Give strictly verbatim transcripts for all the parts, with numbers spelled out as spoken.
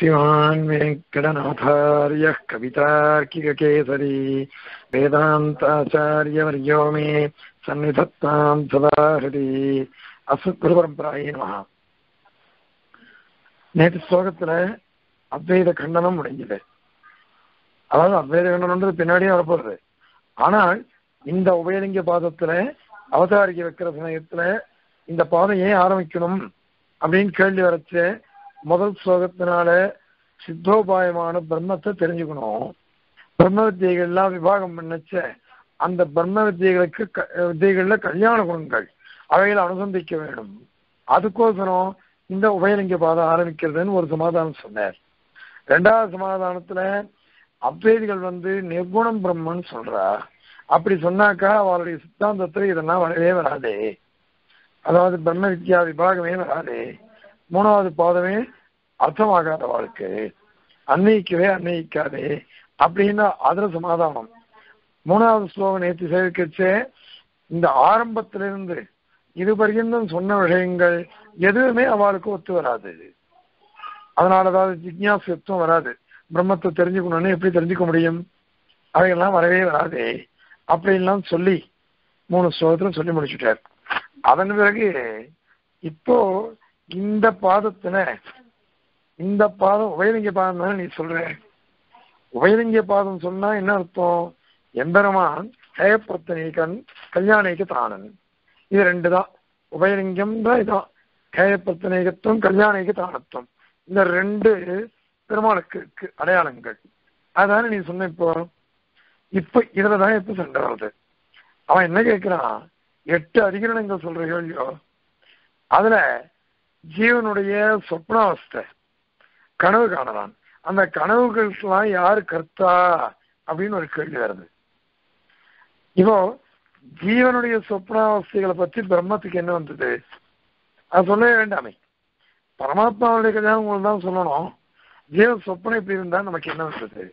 श्रीमान् वेङ्कटनाथार्यः कवितार्किककेसरी वेदान्ताचार्यवर्यो मे सन्निधत्तां सदा हृदि अस्मद्गुरुपरम्परायै நமஹ. நேற்று ஸ்லோகத்துல அத்வைத கண்டனம் முடிஞ்சது. அதாவது அத்வைத கண்டனம்ன்றது பின்னாடியே வரப்போறது. ஆனால் இந்த உபயலிங்க பாதத்துல அவதாரிக்க வைக்கிற சமயத்துல இந்த பாதம் ஏன் ஆரம்பிக்கணும் அப்படின்னு கேள்வி வரைச்சு முதல் ஸ்லோகத்தினால சித்தோபாயமான பிரம்மத்தை தெரிஞ்சுக்கணும். பிரம்ம வித்தியைகள்லாம் விபாகம் பண்ணச்ச அந்த பிரம்ம வித்தியைகளுக்கு வித்தியைகள்ல கல்யாண குணங்கள் அவைகளை அனுசந்திக்க வேண்டும். அதுக்கோசரம் இந்த உபயலிங்க பாதம் ஆரம்பிக்கிறதுன்னு ஒரு சமாதானம் சொன்னார். ரெண்டாவது சமாதானத்துல அத்வைதிகள் வந்து நிர்குணம் பிரம்மன்னு சொல்றா. அப்படி சொன்னாக்கா அவருடைய சித்தாந்தத்துல இதெல்லாம் வரவே வராதே, அதாவது பிரம்ம வித்யா விபாகமே வராதே, மூணாவது பாதமே அர்த்தமாகாத வாழ்க்கை, அன்னைக்கவே அன்னைக்காதே அப்படின்னா அதுல சமாதானம். மூணாவது ஸ்லோகம் நேற்று சேவிக்கச்சே இந்த ஆரம்பத்திலிருந்து இது பர்யந்தம் சொன்ன விஷயங்கள் எதுவுமே அவளுக்கு ஒத்து வராது. அதனால அதாவது ஜிக்ஞாசத்துவம் வராது. பிரம்மத்தை தெரிஞ்சுக்கணும்னு எப்படி தெரிஞ்சுக்க முடியும், அவைகள்லாம் வரவே வராதே அப்படின்லாம் சொல்லி மூணு ஸ்லோகத்துல சொல்லி முடிச்சுட்டார். அதன் பிறகு இப்போ இந்த பாதத்துல இந்த பாதம் உபயலிங்க பாதம் தானே நீ சொல்ற. உபயலிங்க பாதம் சொன்னா என்ன அர்த்தம்? எம்பெருமான் ஹேயப்பிரத்தனீகன் கல்யாணிக்கு தானன், இது ரெண்டு தான். உபயலிங்கம் தான் இதான், ஹேயப்பிரத்தனீகத்துவம் கல்யாணிக்கு தானத்துவம், இந்த ரெண்டு பெருமாளுக்கு அடையாளங்கள். அதான நீ சொன்ன. இப்போ இப்ப இதுலதான் எப்ப சண்டை வருது. அவன் என்ன கேட்கிறான், எட்டு அதிகரணங்கள் சொல்ற கேள்வியோ அதுல ஜீவனுடைய சொப்னாவஸ்தை கனவு காணலாம், அந்த கனவுகளுக்கெல்லாம் யாரு கர்த்தா அப்படின்னு ஒரு கேள்வி வருது. இப்போ ஜீவனுடைய சொப்னாவஸ்தைகளை பற்றி பிரம்மத்துக்கு என்ன வந்தது அது சொல்லவே வேண்டாமே. பரமாத்மாவுடைய கல்யாணம் உங்களுக்கு தான் சொல்லணும். ஜீவன் சொப்பனை எப்படி இருந்தா நமக்கு என்ன வந்தது,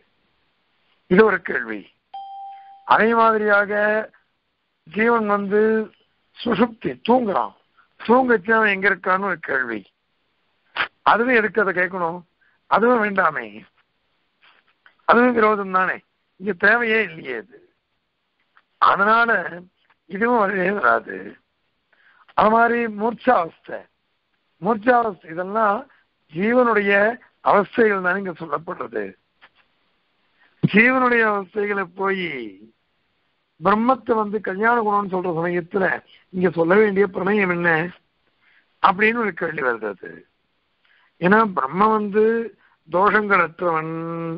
இது ஒரு கேள்வி. அதே மாதிரியாக ஜீவன் வந்து சுஷுப்தி தூங்குறான், தூங்கச்சு அவன் எங்க இருக்கான்னு ஒரு கேள்வி. அதுவும் எதுக்கு அதை கேட்கணும், அதுவும் வேண்டாமே, அதுவும் விரோதம் தானே, இங்க தேவையே இல்லையே இது. அதனால இதுவும் வரவே வராது. அது மாதிரி மூர்ச்சாவஸ்தை மூர்ச்சாவஸ்தை இதெல்லாம் ஜீவனுடைய அவஸ்தைகள் தானே இங்க சொல்லப்படுறது. ஜீவனுடைய அவஸ்தைகளை போய் பிரம்மத்தை வந்து கல்யாண குணம்னு சொல்ற சமயத்துல இங்க சொல்ல வேண்டிய பிரமேயம் என்ன அப்படின்னு ஒரு கேள்வி வருது. ஏன்னா பிரம்ம வந்து தோஷங்கள் அற்றவன்,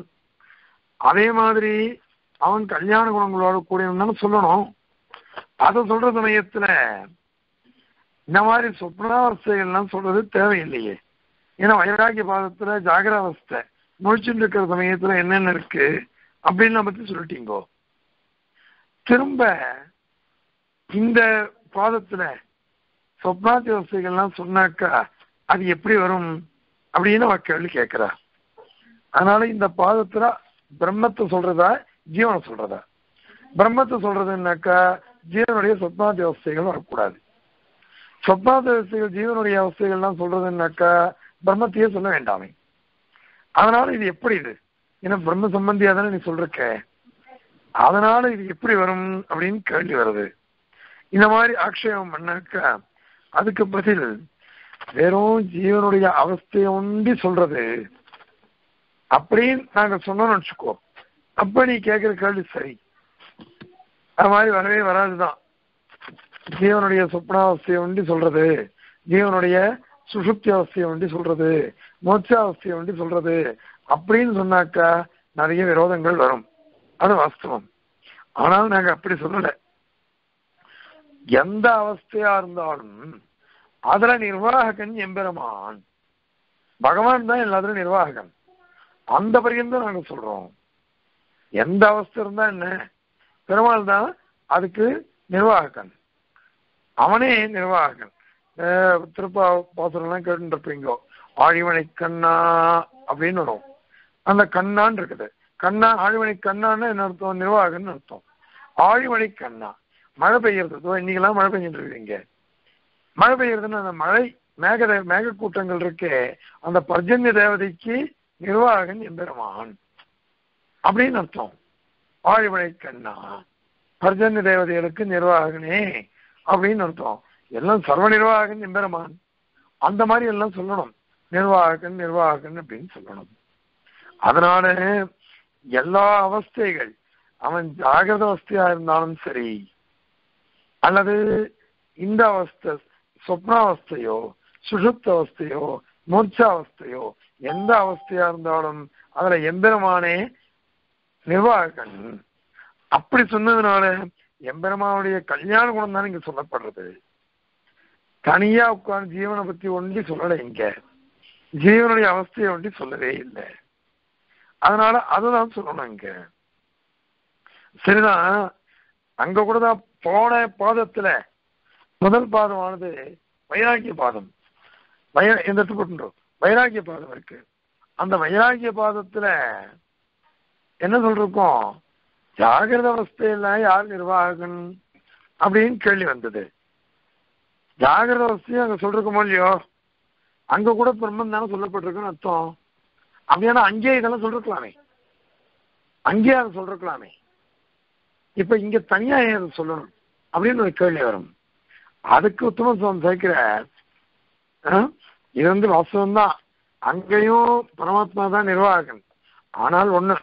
அதே மாதிரி அவன் கல்யாண குணங்களோட கூடியவன் சொல்லணும். அதை சொல்ற சமயத்துல இந்த மாதிரி சொப்னாவஸ்தைகள்லாம் சொல்றது தேவையில்லையே. ஏன்னா வைராகிய பாதத்துல ஜாகிராவஸ்தை முழிச்சுட்டு இருக்கிற சமயத்துல என்னென்ன இருக்கு அப்படின்னு பத்தி சொல்லிட்டீங்கோ. திரும்ப இந்த பாதத்துல சொப்னாதி அவஸ்தைகள்லாம் சொன்னாக்கா அது எப்படி வரும் அப்படின்னு அவ கேள்வி கேட்கிறா. அதனால இந்த பாதத்துல பிரம்மத்தை சொல்றதா ஜீவனை சொல்றதா? பிரம்மத்தை சொல்றதுன்னாக்கா ஜீவனுடைய சொப்னாதி அவஸ்தைகள் வரக்கூடாது. சொப்னாதி அவஸ்தைகள் ஜீவனுடைய அவஸ்தைகள்லாம் சொல்றதுன்னாக்கா பிரம்மத்தையே சொல்ல வேண்டாமே. அதனால இது எப்படி இது, ஏன்னா பிரம்ம சம்பந்தியா தானே நீ சொல்றக்க, அதனால இது எப்படி வரும் அப்படின்னு கேள்வி வருது. இந்த மாதிரி ஆக்ஷேபம் பண்ணாக்கா அதுக்கு பதில் வெறும் ஜீவனுடைய அவஸ்தையை ஒண்டி சொல்றது அப்படின்னு நாங்க சொன்னோம்னு வச்சுக்கோ, அப்ப நீ கேட்கிற கேள்வி சரி. அது மாதிரி வரவே வராதுதான். ஜீவனுடைய சொப்னாவஸ்தையை ஒண்டி சொல்றது, ஜீவனுடைய சுஷுப்தி அவஸ்தையை ஒண்டி சொல்றது, மோட்சாவஸ்தையை ஒண்டி சொல்றது அப்படின்னு சொன்னாக்கா நிறைய விரோதங்கள் வரும். அது வாஸ்தவம். ஆனால் நாங்க அப்படி சொல்லல. எந்த அவஸ்தையா இருந்தாலும் அதுல நிர்வாகன் எம்பெருமான், பகவான் தான் எல்லாத்துலயும் நிர்வாகன். அந்த பரியந்தம் நாங்க சொல்றோம். எந்த அவஸ்தை இருந்தா என்ன, பெருமாள் தான் அதுக்கு நிர்வாகன், அவனே நிர்வாகன். திருப்பா பாசுரம் கேட்டு இருப்பீங்கோ, ஆழிமனை கண்ணா அப்படின்னு வரும். அந்த கண்ணான் இருக்குது. கண்ணா ஆழிமணி கண்ணான்னு என்ன அர்த்தம், நிர்வாகன்னு அர்த்தம். ஆழிமணி கண்ணா மழை பெய்யறது, இன்னைக்கெல்லாம் மழை பெஞ்சிட்டு இருக்கீங்க. மழை பெய்யறதுன்னு அந்த மழை மேக மேகக்கூட்டங்கள் இருக்கே அந்த பர்ஜன்ய தேவதைக்கு நிர்வாகன் எம்பெருமான் அப்படின்னு அர்த்தம். ஆழிமலை கண்ணா பர்ஜன்ய தேவதைகளுக்கு நிர்வாகனே அப்படின்னு அர்த்தம். எல்லாம் சர்வ நிர்வாகன் எம்பெருமான் அந்த மாதிரி எல்லாம் சொல்லணும். நிர்வாகன் நிர்வாகன் அப்படின்னு சொல்லணும். அதனால எல்லா அவஸ்தைகள் அவன் ஜாகிரத அவஸ்தையா இருந்தாலும் சரி, அல்லது இந்த அவஸ்தை சொப்னாவஸ்தையோ சுஷுப்த அவஸ்தையோ மூர்ச்சாவஸ்தையோ எந்த அவஸ்தையா இருந்தாலும் அதுல எம்பெருமானே நிர்வாகன். அப்படி சொன்னதுனால எம்பெருமானுடைய கல்யாண குணம் தான் இங்க சொல்லப்படுறது. தனியா உட்கார்ந்து ஜீவனை பத்தி ஒண்டி சொல்லலை, இங்க ஜீவனுடைய அவஸ்தையை ஒண்டி சொல்லவே இல்லை. அதனால அதுதான் சொல்லணும் இங்க. சரிதான். அங்க கூடதான் போன பாதத்துல முதல் பாதமானது வைராக்கிய பாதம். வய எந்த போட்டுன்றோம் வைராக்கிய பாதம் இருக்கு. அந்த வைராக்கிய பாதத்துல என்ன சொல்றோம், ஜாகிரத அவஸ்தையில யார் நிர்வாகன் அப்படின்னு கேள்வி வந்தது. ஜாகிரத அவஸ்தையும் அங்க சொல்றோமோ இல்லையோ, அங்க கூட பிரம்மன் தானே சொல்லப்பட்டிருக்குன்னு அர்த்தம். அப்படின்னா அங்கேயே இதெல்லாம் சொல்லிருக்கலாமே, அங்கேயே அதை சொல்லிருக்கலாமே. இப்ப இங்க தனியா ஏன் சொல்லணும் அப்படின்னு ஒரு கேள்வி வரும். அதுக்கு உத்தம சுவாமி சேர்க்கிற இது வந்து வாஸ்தவம் தான். அங்கேயும் பரமாத்மா தான் நிர்வாகன். ஆனால் ஒண்ணு,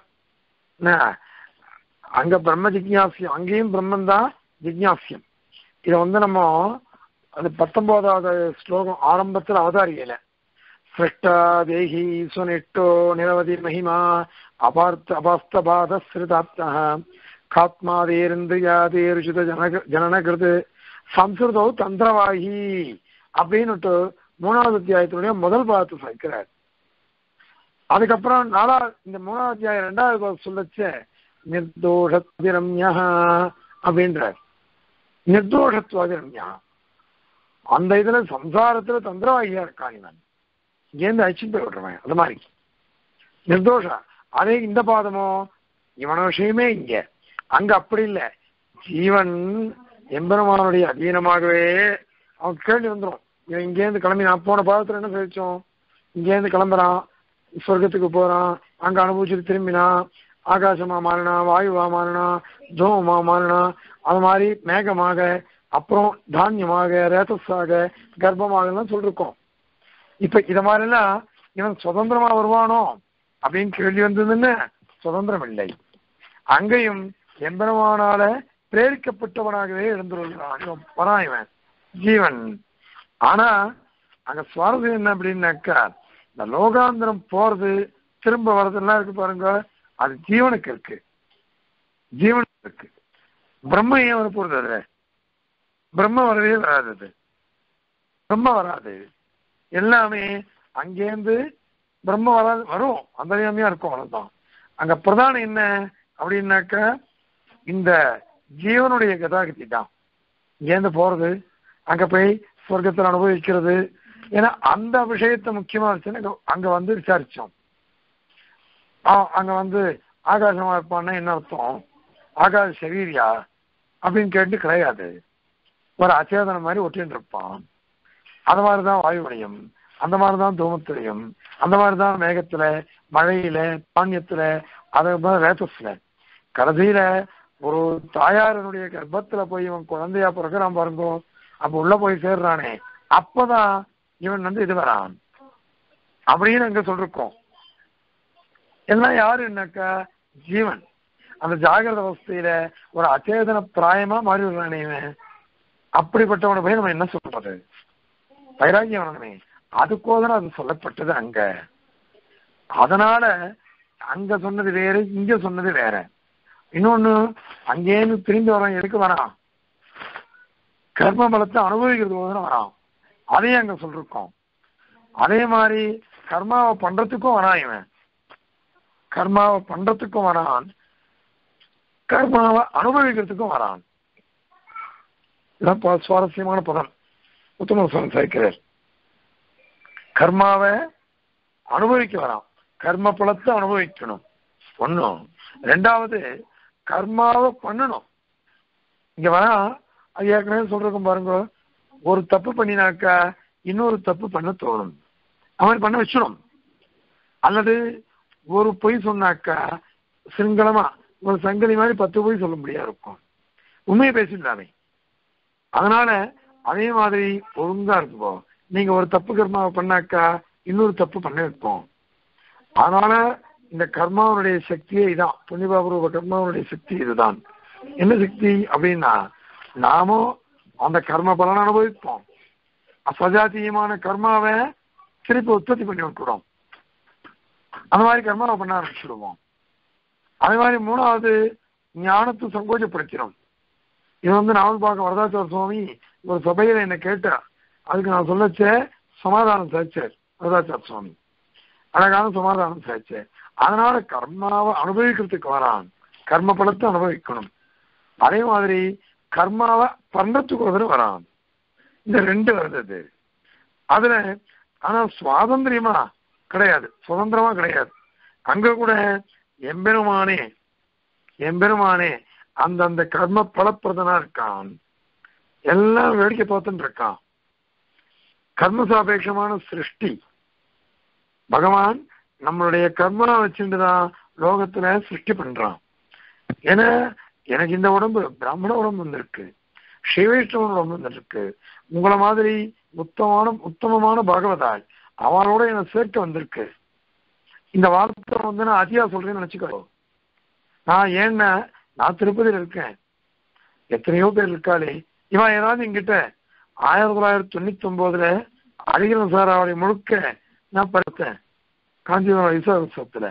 அங்க பிரம்ம ஜிக்ஞாசியம், அங்கேயும் பிரம்மன் தான் ஜிக்ஞாசியம். இதை வந்து நம்ம அது பத்தொன்பதாவது ஸ்லோகம் ஆரம்பத்தில் அவதாரியில சிருஷ்டா தேகி சுனிட்டோ நிரவதி மகிமா அபார்த்த அபாஸ்தபாத ஸ்ருதாப்தா காத்மாதேரிந்திரியாதேருஷித ஜனக ஜனனகிருது சம்ஸ்கிருதோ தந்திரவாகி அப்படின்னு மூணாவது அத்தியாயத்தினுடைய முதல் பாகத்தை சேர்க்கிறார். அதுக்கப்புறம் நாலா இந்த மூணாவது அத்தியாயம் ரெண்டாவது பாகம் சொல்லச்ச நிர்தோஷத்வதிரம்யா அப்படின்றார். நிர்தோஷத்வதிரம்யா அந்த இதுல சம்சாரத்துல தந்திரவாகியா இருக்கான் இவன், இங்கேருந்து அழிச்சுட்டு போய் விடுறவன். அது மாதிரி நிர்தோஷா. அதே இந்த பாதமோ இவன விஷயமே இங்க. அங்க அப்படி இல்லை. ஜீவன் எம்பெருமானுடைய அதீனமாகவே அவன் கேள்வி வந்துடும். இவன் இங்கேருந்து கிளம்பி நான் போன பாதத்துல என்ன சொல்லிச்சோம், இங்கேருந்து கிளம்புறான், சொர்க்கத்துக்கு போறான், அங்க அனுபவிச்சுட்டு திரும்பினான், ஆகாசமா மாறினா, வாயுவா மாறினா, தூமமா மாறினா, அது மாதிரி மேகமாக, அப்புறம் தானியமாக, ரேதஸாக, கர்ப்பமாக எல்லாம் சொல்லிருக்கோம். இப்ப இத மாதிரிலாம் இவன் சுதந்திரமா வருவானோ அப்படின்னு கேள்வி வந்ததுன்னு சுதந்திரம் இல்லை. அங்கேயும் எம்பெருமானால பிரேரிக்கப்பட்டவனாகவே எழுந்துள்ளான் வரான் இவன் ஜீவன். ஆனா அங்க சுவாரஸ்யம் என்ன அப்படின்னாக்கா, இந்த லோகாந்திரம் போறது திரும்ப வர்றதெல்லாம் இருக்கு பாருங்க, அது ஜீவனுக்கு இருக்கு, ஜீவனுக்கு இருக்கு. பிரம்ம ஏன் வர போறது? அதுல பிரம்ம வரவே வராது, பிரம்ம வராது. எல்லாமே அங்கேருந்து பிரம்ம வராது, வரும், அந்தரியாமையா இருக்கும், அவ்வளவுதான். அங்க பிரதானம் என்ன அப்படின்னாக்கா இந்த ஜீவனுடைய கதாகதி தான். இங்கேருந்து போறது, அங்க போய் சொர்க்கத்தில் அனுபவிக்கிறது. ஏன்னா அந்த விஷயத்தை முக்கியமா வச்சுன்னு அங்க வந்து விசாரிச்சோம். அங்க வந்து ஆகாசமா இருப்பான்னா என்ன அர்த்தம், ஆகாச சரீரியா அப்படின்னு கேட்டு கிடையாது, ஒரு அச்சேதனம் மாதிரி ஒட்டின்னு இருப்பான். அந்த மாதிரிதான் வாயுவடையும், அந்த மாதிரிதான் தூமத்திலையும், அந்த மாதிரிதான் மேகத்துல, மழையில, பாண்யத்துல, அதே மாதிரி ரேத்தஸ்ல. கடைசியில ஒரு தாயாரனுடைய கர்ப்பத்துல போய் இவன் குழந்தையா பிறகுறான் பாருங்க, அப்ப உள்ள போய் சேர்றானே, அப்பதான் இவன் வந்து இது வரான் அப்படின்னு அங்க சொல்லிருக்கோம். எல்லாம் யாரு என்னக்கா ஜீவன். அந்த ஜாகிரத அவஸ்தையில ஒரு அச்சேதன பிராயமா மாறி விடுறானே இவன். அப்படிப்பட்டவனை போய் நம்ம என்ன சொல்றது, வைராகியம் வரணுமே. அதுக்கோதான் அது சொல்லப்பட்டது அங்க. அதனால அங்க சொன்னது வேற, இங்க சொன்னது வேற. இன்னொன்னு, அங்கேருந்து திரும்பி வரான், எதுக்கு வரான், கர்ம பலத்தை அனுபவிக்கிறது வரான், அதையும் அங்க சொல்லிருக்கோம். அதே மாதிரி கர்மாவை பண்றதுக்கும் வரான் இவன், கர்மாவை பண்றதுக்கும் வரான், கர்மாவை அனுபவிக்கிறதுக்கும் வரான். இதான் சுவாரஸ்யமான பதம் உத்தம சேர்க்கிறார். கர்மாவை அனுபவிக்க வரான், கர்ம பலத்தை அனுபவிக்கணும் ஒண்ணும். ரெண்டாவது கர்மாவை பண்ணணும். இங்க வரா, அது ஏற்கனவே சொல்றோம் பாருங்க, ஒரு தப்பு பண்ணினாக்கா இன்னொரு தப்பு பண்ண தோணும், அவன் பண்ண வச்சிடும். அல்லது ஒரு பொய் சொன்னாக்கா சிங்களமா ஒரு சங்கதி மாதிரி பத்து பொய் சொல்ல முடியாது இருக்கும், உண்மையை பேசிடலாமே. அதனால அதே மாதிரி ஒழுங்கா இருக்குப்போம். நீங்க ஒரு தப்பு கர்மாவை பண்ணாக்கா இன்னொரு தப்பு பண்ண வைப்போம். அதனால இந்த கர்மாவனுடைய சக்தியே இதான், புண்ணியபாபூர்வ கர்மாவனுடைய சக்தி இதுதான். என்ன சக்தி அப்படின்னா, நாமும் அந்த கர்ம பலனை அனுபவிப்போம், சஜாத்தியமான கர்மாவை திருப்பி உற்பத்தி பண்ணி விட்டுடும், அந்த மாதிரி கர்மாவை பண்ண ஆரம்பிச்சுடுவோம். அதே மாதிரி மூணாவது ஞானத்தை சங்கோஜப்படுத்திடும். இது வந்து நாவல் பார்க்க வரதாச்சார சுவாமி ஒரு சபையில என்ன கேட்டா, அதுக்கு நான் சொல்லச்ச சமாதானம் சாய்ச்சார் வரதாச்சார சுவாமி, அழகான சமாதானம் சாய்ச்சார். அதனால கர்மாவை அனுபவிக்கிறதுக்கு வரான், கர்ம பலத்தை அனுபவிக்கணும். அதே மாதிரி கர்மாவை பண்றதுக்கு ஒரு வரான். இந்த ரெண்டு வருது அதுல. ஆனா சுவாதந்திரியமா கிடையாது, சுதந்திரமா கிடையாது. அங்க கூட எம்பெருமானே எம்பெருமானே அந்தந்த கர்ம பலப்பிரதனா இருக்கான், எல்லாம் வேடிக்கை பார்த்துட்டு இருக்கான். கர்ம சாபேட்சமான சிருஷ்டி பகவான் நம்மளுடைய கர்மனா வச்சுட்டுதான் லோகத்துல சிருஷ்டி பண்றான். ஏன்னா எனக்கு இந்த உடம்பு பிராமண உடம்பு வந்திருக்கு, ஸ்ரீவைஷ்ணவன் உடம்பு வந்திருக்கு, உங்களை மாதிரி உத்தமான உத்தமமான பாகவதால் அவளோட என்னை சேர்க்க வந்திருக்கு. இந்த வார்த்தை வந்து நான் அதிகா சொல்றேன்னு நினைச்சுக்கோ. நான் ஏன்னா நான் திருப்பதியில் இருக்கேன், எத்தனையோ பேர் இருக்காளே. இவன் ஏதாவது என்கிட்ட ஆயிரத்தி தொள்ளாயிரத்தி தொண்ணூத்தி ஒன்பதுல அழகிரன் சார் அவரை முழுக்க நான் படித்தேன் காஞ்சிபுரம் விஸ்வத்துல.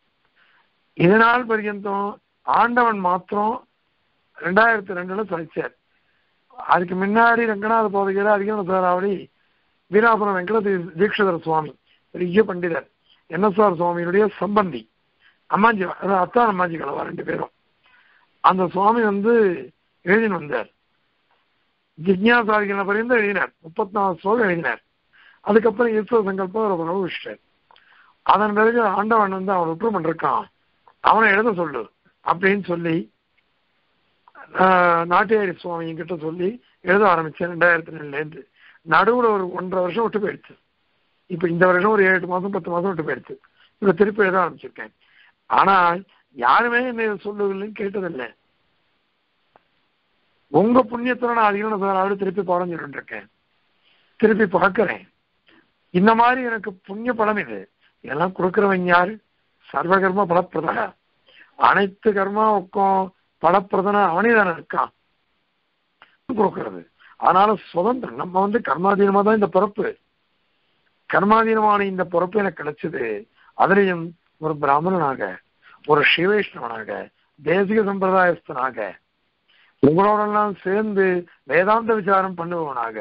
இதனால் பர்யந்தம் ஆண்டவன் மாத்திரம் ரெண்டாயிரத்தி ரெண்டுல சாதிச்சார். அதுக்கு முன்னாடி ரங்கநாத போதையில அழகிரன் சார் அவரை வீராபுரம் வெங்கட தீட்சிதர் சுவாமி பெரிய பண்டிதர் என் எஸ் ஆர் சுவாமியினுடைய சம்பந்தி அம்மாஞ்சி, அதாவது அத்தான் அம்மாஞ்சி கலவா ரெண்டு பேரும். அந்த சுவாமி வந்து எழுதின்னு வந்தார், ஜிக்ஞாசாரிகளை பரிந்து எழுதினார், முப்பத்தி நாலு ஸ்லோகம் எழுதினார். அதுக்கப்புறம் ஈஸ்வர சங்கல்பம் ஒரு அனுபவிச்சிட்டார். அதன் பிறகு ஆண்டவன் வந்து அவன் உற்று பண்ணிருக்கான், அவனை எழுத சொல்லு அப்படின்னு சொல்லி நாட்டியாரி சுவாமி கிட்ட சொல்லி எழுத ஆரம்பிச்சேன் ரெண்டாயிரத்தி ரெண்டுல இருந்து. நடுவுல ஒரு ஒன்றரை வருஷம் விட்டு போயிடுச்சு. இப்ப இந்த வருஷம் ஒரு ஏழு மாசம் பத்து மாசம் விட்டு போயிடுச்சு. இப்ப திருப்பி எழுத ஆரம்பிச்சிருக்கேன். ஆனா யாருமே என்ன சொல்லுவதில்லைன்னு கேட்டதில்லை. உங்க புண்ணியத்துல நான் அதிகம் சார் திருப்பி பாடம் சொல்லிட்டு இருக்கேன், திருப்பி பார்க்கிறேன். இந்த மாதிரி எனக்கு புண்ணிய பலம் இது. இதெல்லாம் கொடுக்கிறவன் யாரு? சர்வகர்ம பலப்பிரதனா, அனைத்து கர்மாவுக்கும் பலப்பிரதனா அவனே தானே இருக்கான் கொடுக்கிறது. அதனால சுதந்திரம். நம்ம வந்து கர்மாதீனமா தான் இந்த பிறப்பு, கர்மாதீனமான இந்த பிறப்பு எனக்கு கிடைச்சது. அதுலயும் ஒரு பிராமணனாக, ஒரு ஸ்ரீவைஷ்ணவனாக, தேசிக சம்பிரதாயஸ்தனாக, உங்களோடெல்லாம் சேர்ந்து வேதாந்த விசாரம் பண்ணுபவனாக.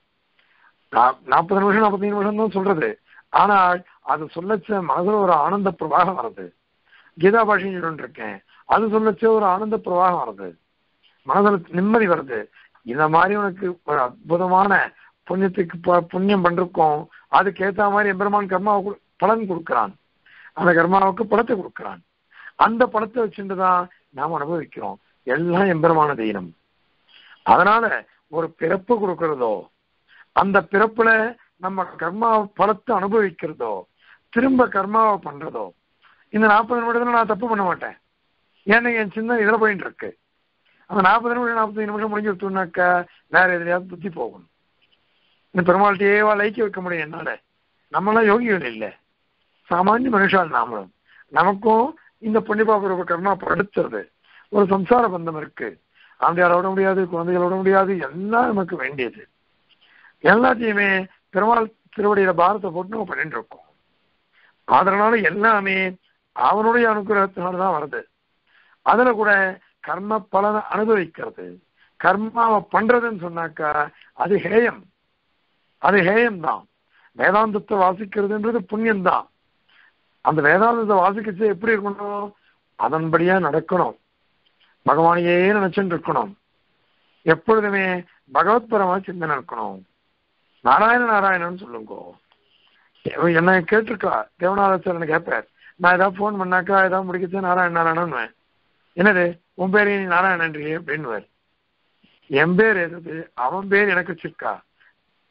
நாற்பது நிமிஷம் நாற்பத்தி நிமிஷம் தான் சொல்றது, ஆனால் அது சொல்லச்ச மனசுல ஒரு ஆனந்த பிரவாகம் வருது. கீதா பாஷைன்னு சொல்லிட்டு இருக்கேன், அது சொல்லச்ச ஒரு ஆனந்த பிரவாகம் வருது, மனசுல நிம்மதி வருது. இந்த மாதிரி உனக்கு ஒரு அற்புதமான புண்ணியத்துக்கு புண்ணியம் பண்ணிருக்கோம், அதுக்கு ஏற்ற மாதிரி எம்பெருமான் கர்மாவுக்கு பலன் கொடுக்கிறான், அந்த கர்மாவுக்கு பலத்தை கொடுக்கிறான். அந்த பலத்தை வச்சுட்டுதான் நாம் அனுபவிக்கிறோம். எல்லாம் எம்பெருமான தீனம். அதனால ஒரு பிறப்பு கொடுக்கிறதோ, அந்த பிறப்புல நம்ம கர்மா பலத்தை அனுபவிக்கிறதோ, திரும்ப கர்மாவை பண்றதோ, இந்த நாற்பது நிமிடத்துல நான் தப்பு பண்ண மாட்டேன். ஏன்னா என் சின்ன இதுல போயிட்டு இருக்கு. அந்த நாற்பது நிமிஷம் நாற்பத்தஞ்சு நிமிஷம் முடிஞ்சு விட்டோம்னாக்கா வேற எதிரையாவது புத்தி போகணும். இந்த பெருமாள்கிட்டேவா லைக்க வைக்க முடியும் என்னால? நம்மளாம் யோகிகள் இல்லை, சாமானிய மனுஷால் நாமளும். நமக்கும் இந்த புண்ணியபாபுர கர்மா படுத்துறது ஒரு சம்சார பந்தம் இருக்கு. ஆண்டியார விட முடியாது, குழந்தைகளை விட முடியாது, எல்லாம் நமக்கு வேண்டியது. எல்லாத்தையுமே பெருமாள் திருவடியில பாரத்தை போட்டு நம்ம பண்ணிட்டு இருக்கோம். அதனால எல்லாமே அவனுடைய அனுகிரகத்தினால்தான் வருது. அதுல கூட கர்ம பலனை அனுபவிக்கிறது, கர்மாவை பண்றதுன்னு சொன்னாக்கா அது ஹேயம், அது ஹேயம் தான். வேதாந்தத்தை வாசிக்கிறதுன்றது புண்ணியம் தான். அந்த வேதாந்தத்தை வாசிக்கச்சு எப்படி இருக்கணும்? அதன்படியா நடக்கணும், பகவானையே நினைச்சுட்டு இருக்கணும், எப்பொழுதுமே பகவத்பரமா சிந்தனை இருக்கணும். நாராயண நாராயணன் சொல்லுங்கோ. என்ன கேட்டிருக்கா தேவநாதாச்சார் என்ன கேட்பார், நான் ஏதாவது போன் பண்ணாக்கா ஏதாவது முடிக்கச்சு நாராயண நாராயணன். என்னது உன் பேர் நீ நாராயணன்றி அப்படின்னு. என் பேர் எது, அவன் பேர் எனக்கு வச்சிருக்கா.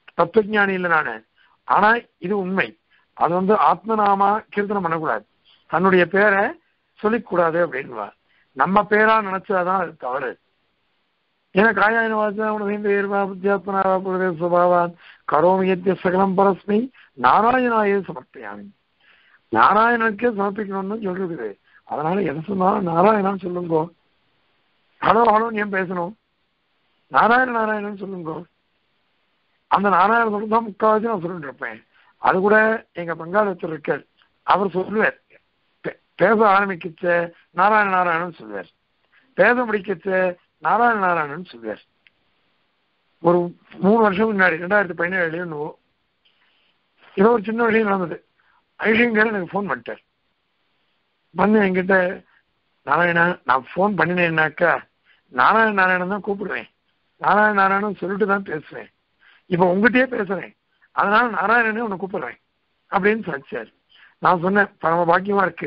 தத்துவஞானி இல்லை நானு. ஆனா இது உண்மை. அது வந்து ஆத்மநாமா கீர்த்தனம் பண்ணக்கூடாது, தன்னுடைய பேரை சொல்லிக்கூடாது அப்படின்வா. நம்ம பேரா நினைச்சாதான் அது தவறு. ஏன்னா காயாயன வாசா புத்தியாத்மனா சுபாவான் கரோமியத்திய சகலம் பரஸ்மை நாராயணாயே சமர்ப்பியாமி. நாராயணனுக்கே சமர்ப்பிக்கணும்னு சொல்றது. அதனால எதை சொன்னாலும் நாராயணான்னு சொல்லுங்கோ. ஹலோ ஹலோன்னு ஏன் பேசணும்? நாராயண நாராயணன் சொல்லுங்க. அந்த நாராயண சொல்லுங்க முக்கால்வாசி நான் சொல்லிட்டு இருப்பேன். அது கூட எங்க பங்காளத்தில் இருக்க அவர் சொல்லுவார், பேச ஆரம்பிக்கச்ச நாராயண நாராயணன் சொல்லுவார், பேச முடிக்கச்ச நாராயண நாராயணன் சொல்லுவார். ஒரு மூணு வருஷம் முன்னாடி ரெண்டாயிரத்தி பதினேழுலயோ என்னவோ ஏதோ ஒரு சின்ன விஷயம் நடந்தது. ஐஷங்கர் எனக்கு ஃபோன் பண்ணிட்டார். வந்து என்கிட்ட, நாராயணா நான் ஃபோன் பண்ணினேன்னாக்கா நாராயண நாராயணன் தான் கூப்பிடுவேன், நாராயண நாராயணன் சொல்லிட்டு தான் பேசுவேன், இப்போ உங்ககிட்டயே பேசுறேன், அதனால நாராயணனே உன்னை கூப்பிடுறேன் அப்படின்னு சார். நான் சொன்னேன், பரம பாக்கியமா இருக்கு,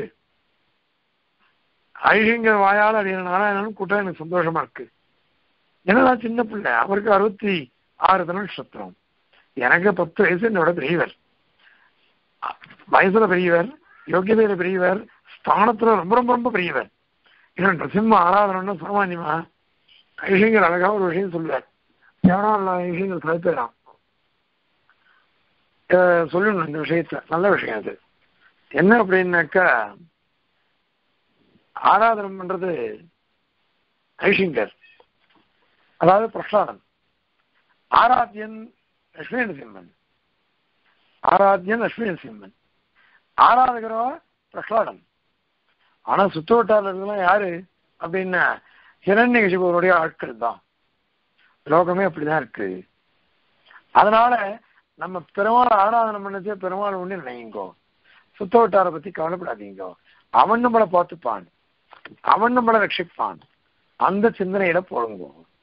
ஐஷங்கர் வாயால் அது நாராயணன் கூட்டம் எனக்கு சந்தோஷமா இருக்கு. ஏன்னா சின்ன பிள்ளை, அவருக்கு அறுபத்தி ஆறு தினம் நட்சத்திரம், எனக்கு பத்து வயசு என்னோட பெரியவர், வயசுல பெரியவர், யோகியதையில பெரியவர், ஸ்தானத்துல ரொம்ப ரொம்ப ரொம்ப பெரியவர். ஏன்னா நரசிம்ம ஆராதனம்னா சாமானியமா? ஐஷங்கர் அழகா ஒரு விஷயம் சொல்லுவார். எவனா ஐஷங்கர் சாய்ப்பேரான் சொல்லணும் இந்த விஷயத்த, நல்ல விஷயம் அது. என்ன அப்படின்னாக்கா, ஆராதனம் பண்றது ஐஷங்கர், அதாவது பிரசாதம். ஆராத்தியன் லட்சுமி நரசிம்மன், ஆராத்தியன் லட்சுமி நரசிம்மன், ஆராதகரோ பிரகலாடன். ஆனா சுத்த வட்டாரர்கள்லாம் யாரு அப்படின்னா ஹிரண்யகசிபுவனுடைய ஆட்கள் தான். லோகமே அப்படிதான் இருக்கு. அதனால நம்ம பெருமாள் ஆராதனை பண்ணதே பெருமாள் ஒண்ணு நினைங்கோ, சுத்த வட்டாரை பத்தி கவலைப்படாதீங்கோ. அவன் நம்மளை பார்த்துப்பான், அவன் நம்மளை ரட்சிப்பான். அந்த சிந்தனையில போடுங்க,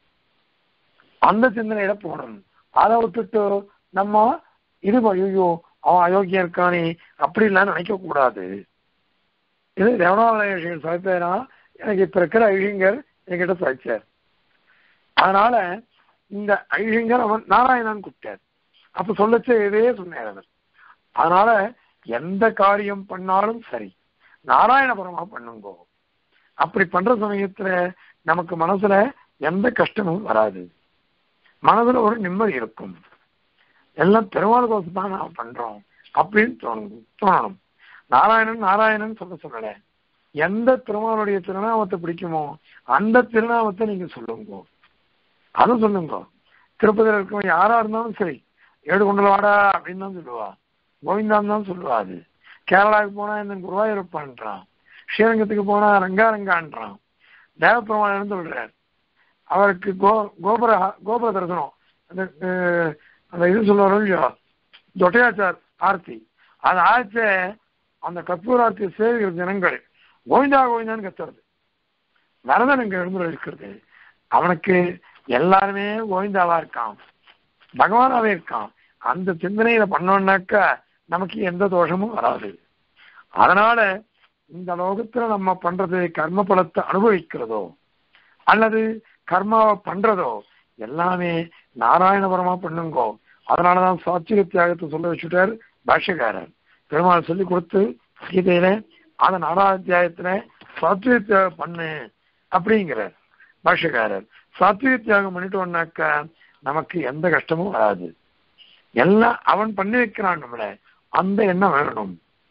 அந்த சிந்தனையில போகணும். அதை விட்டுட்டு நம்ம இது ஐயோ அவன் அயோக்கியம் இருக்கானே அப்படிலாம் நினைக்க கூடாது. இது தேவனாலய சாய்ப்பேரா எனக்கு இப்ப இருக்கிற ஐஷங்கர் என்கிட்ட சாய்ச்சார். அதனால இந்த ஐஷங்கர் அவன் நாராயணன் கூப்பிட்டார். அப்ப சொல்லச்சு இதே சொன்னார் அவர். அதனால எந்த காரியம் பண்ணாலும் சரி நாராயணபுரமா பண்ணுங்கோ. அப்படி பண்ற சமயத்துல நமக்கு மனசுல எந்த கஷ்டமும் வராது, மனதுல ஒரு நிம்மதி இருக்கும். எல்லாம் பெருமாள் கோசம் தான் நான் பண்றோம் அப்படின்னு தோணும் தோணணும். நாராயணன் நாராயணன் சொல்ல சொல்லல, எந்த திருமாவளுடைய திருநாமத்தை பிடிக்குமோ அந்த திருநாமத்தை நீங்க சொல்லுங்க, அதை சொல்லுங்க. திருப்பதியில் இருக்கவங்க யாரா இருந்தாலும் சரி, ஏடு கொண்டு வாடா அப்படின்னு தான் சொல்லுவா, கோவிந்தான் தான் சொல்லுவா. அது கேரளாவுக்கு போனா இந்த குருவாயூரப்பான்றான், ஸ்ரீரங்கத்துக்கு போனா ரங்காரங்கான்றான். தேவப்பெருமாள் சொல்றார், அவருக்கு கோ கோபுர கோபுர தரிசனம், அந்த அந்த இது சொல்லுவாரோ இல்லையோ ஜொட்டையாச்சார் ஆர்த்தி, அது ஆச்ச அந்த கற்பூர ஆர்த்தியை சேவிக்கிற ஜனங்கள் கோவிந்தா கோவிந்தான்னு கத்துறது. வரதன் இங்க எழுந்துள்ள இருக்கிறது, அவனுக்கு எல்லாருமே கோவிந்தாவா இருக்கான், பகவானாவே இருக்கான். அந்த சிந்தனையில பண்ணோம்னாக்கா நமக்கு எந்த தோஷமும் வராது. அதனால இந்த லோகத்துல நம்ம பண்றது கர்ம பலத்தை அனுபவிக்கிறதோ அல்லது கர்மாவை பண்றதோ எல்லாமே நாராயணபுரமா பண்ணுங்கோ. அதனாலதான் சாட்சிய தியாகத்தை சொல்ல வச்சுட்டார் பாஷ்யக்காரர். பெருமாள் சொல்லி கொடுத்து கீதையில அந்த நாலாவது அத்தியாயத்துல சாத்விக தியாகம் பண்ணு அப்படிங்கிறார் பாஷ்யக்காரர். சாத்விக தியாகம் பண்ணிட்டோம்னாக்கா நமக்கு எந்த கஷ்டமும் வராது. எல்லாம் அவன் பண்ணி வைக்கிறான் நம்மள, அந்த எண்ணம் வேணும்.